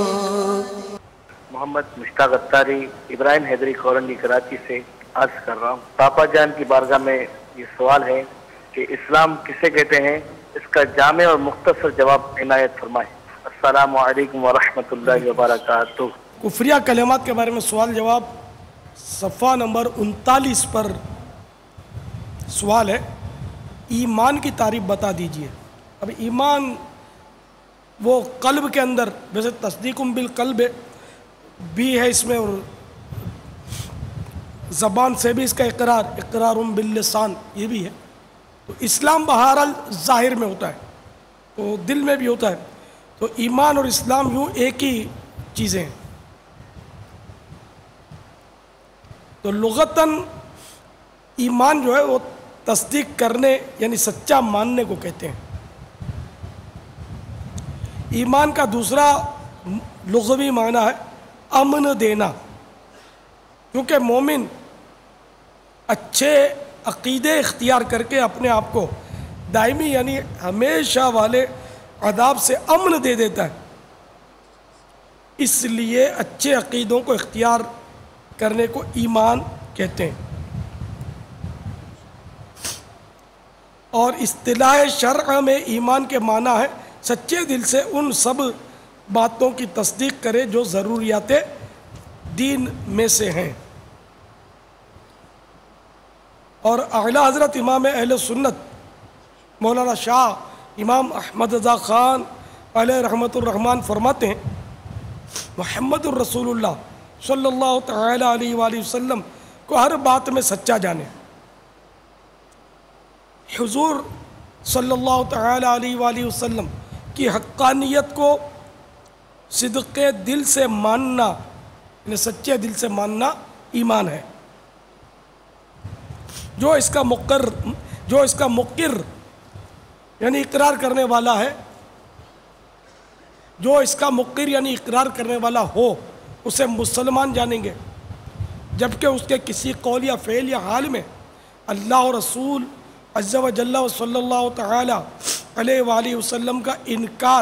محمد مشتاق عطاری, ابراہیم حیدری کالونی کراچی سے عرض کر رہا ہوں. پاپا جان کی بارگاہ میں یہ سوال ہے کہ اسلام کسے کہتے ہیں, اس کا جامع اور مختصر جواب عنایت فرمائیں. السلام علیکم ورحمۃ اللہ وبرکاتہ. کفریہ کلمات کے بارے میں سوال جواب صفحہ نمبر انتالیس پر سوال ہے, ایمان کی تعریف بتا دیجئے. اب ایمان وہ قلب کے اندر، ویسے تصدیق بالقلب بھی ہے اس میں، اور زبان سے بھی اس کا اقرار، اقرار باللسان یہ بھی ہے. تو اسلام بہرحال ظاہر میں ہوتا ہے تو دل میں بھی ہوتا ہے. تو ایمان اور اسلام یوں ایک ہی چیزیں ہیں. تو لغتاً ایمان جو ہے وہ تصدیق کرنے یعنی سچا ماننے کو کہتے ہیں. ایمان کا دوسرا لغوی معنی ہے امن دینا، کیونکہ مومن اچھے عقیدے اختیار کر کے اپنے آپ کو دائمی یعنی ہمیشہ والے عذاب سے امن دے دیتا ہے. اس لیے اچھے عقیدوں کو اختیار کرنے کو ایمان کہتے ہیں. اور اصطلاح شرع میں ایمان کے معنی ہے سچے دل سے ان سب باتوں کی تصدیق کرے جو ضروریات دین میں سے ہیں. اور اعلیٰ حضرت امام اہل سنت مولانا شاہ امام احمد رضا خان علیہ رحمۃ الرحمن فرماتے ہیں محمد الرسول اللہ صلی اللہ تعالی علیہ وآلہ وسلم کو ہر بات میں سچا جانے. حضور صلی اللہ تعالی علیہ وآلہ وسلم کی حقانیت کو صدق دل سے ماننا یعنی سچے دل سے ماننا ایمان ہے. جو اس کا مقر جو اس کا مقر یعنی اقرار کرنے والا ہے، جو اس کا مقر یعنی اقرار کرنے والا ہو اسے مسلمان جانیں گے، جبکہ اس کے کسی قول یا فعل یا حال میں اللہ و رسول عز و جل و صلی اللہ تعالی علیہ وآلہ وسلم کا انکار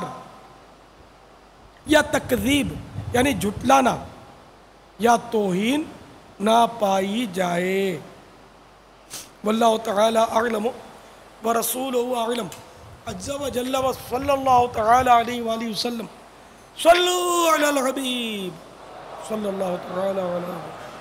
یا تکذیب یعنی جھٹلانا یا توہین نہ پائی جائے. واللہ تعالی اعلم ورسولہ اعلم عز و جل و صلی اللہ تعالی علیہ وآلہ وسلم. صلو علی الحبیب صلی اللہ تعالی علیہ وسلم.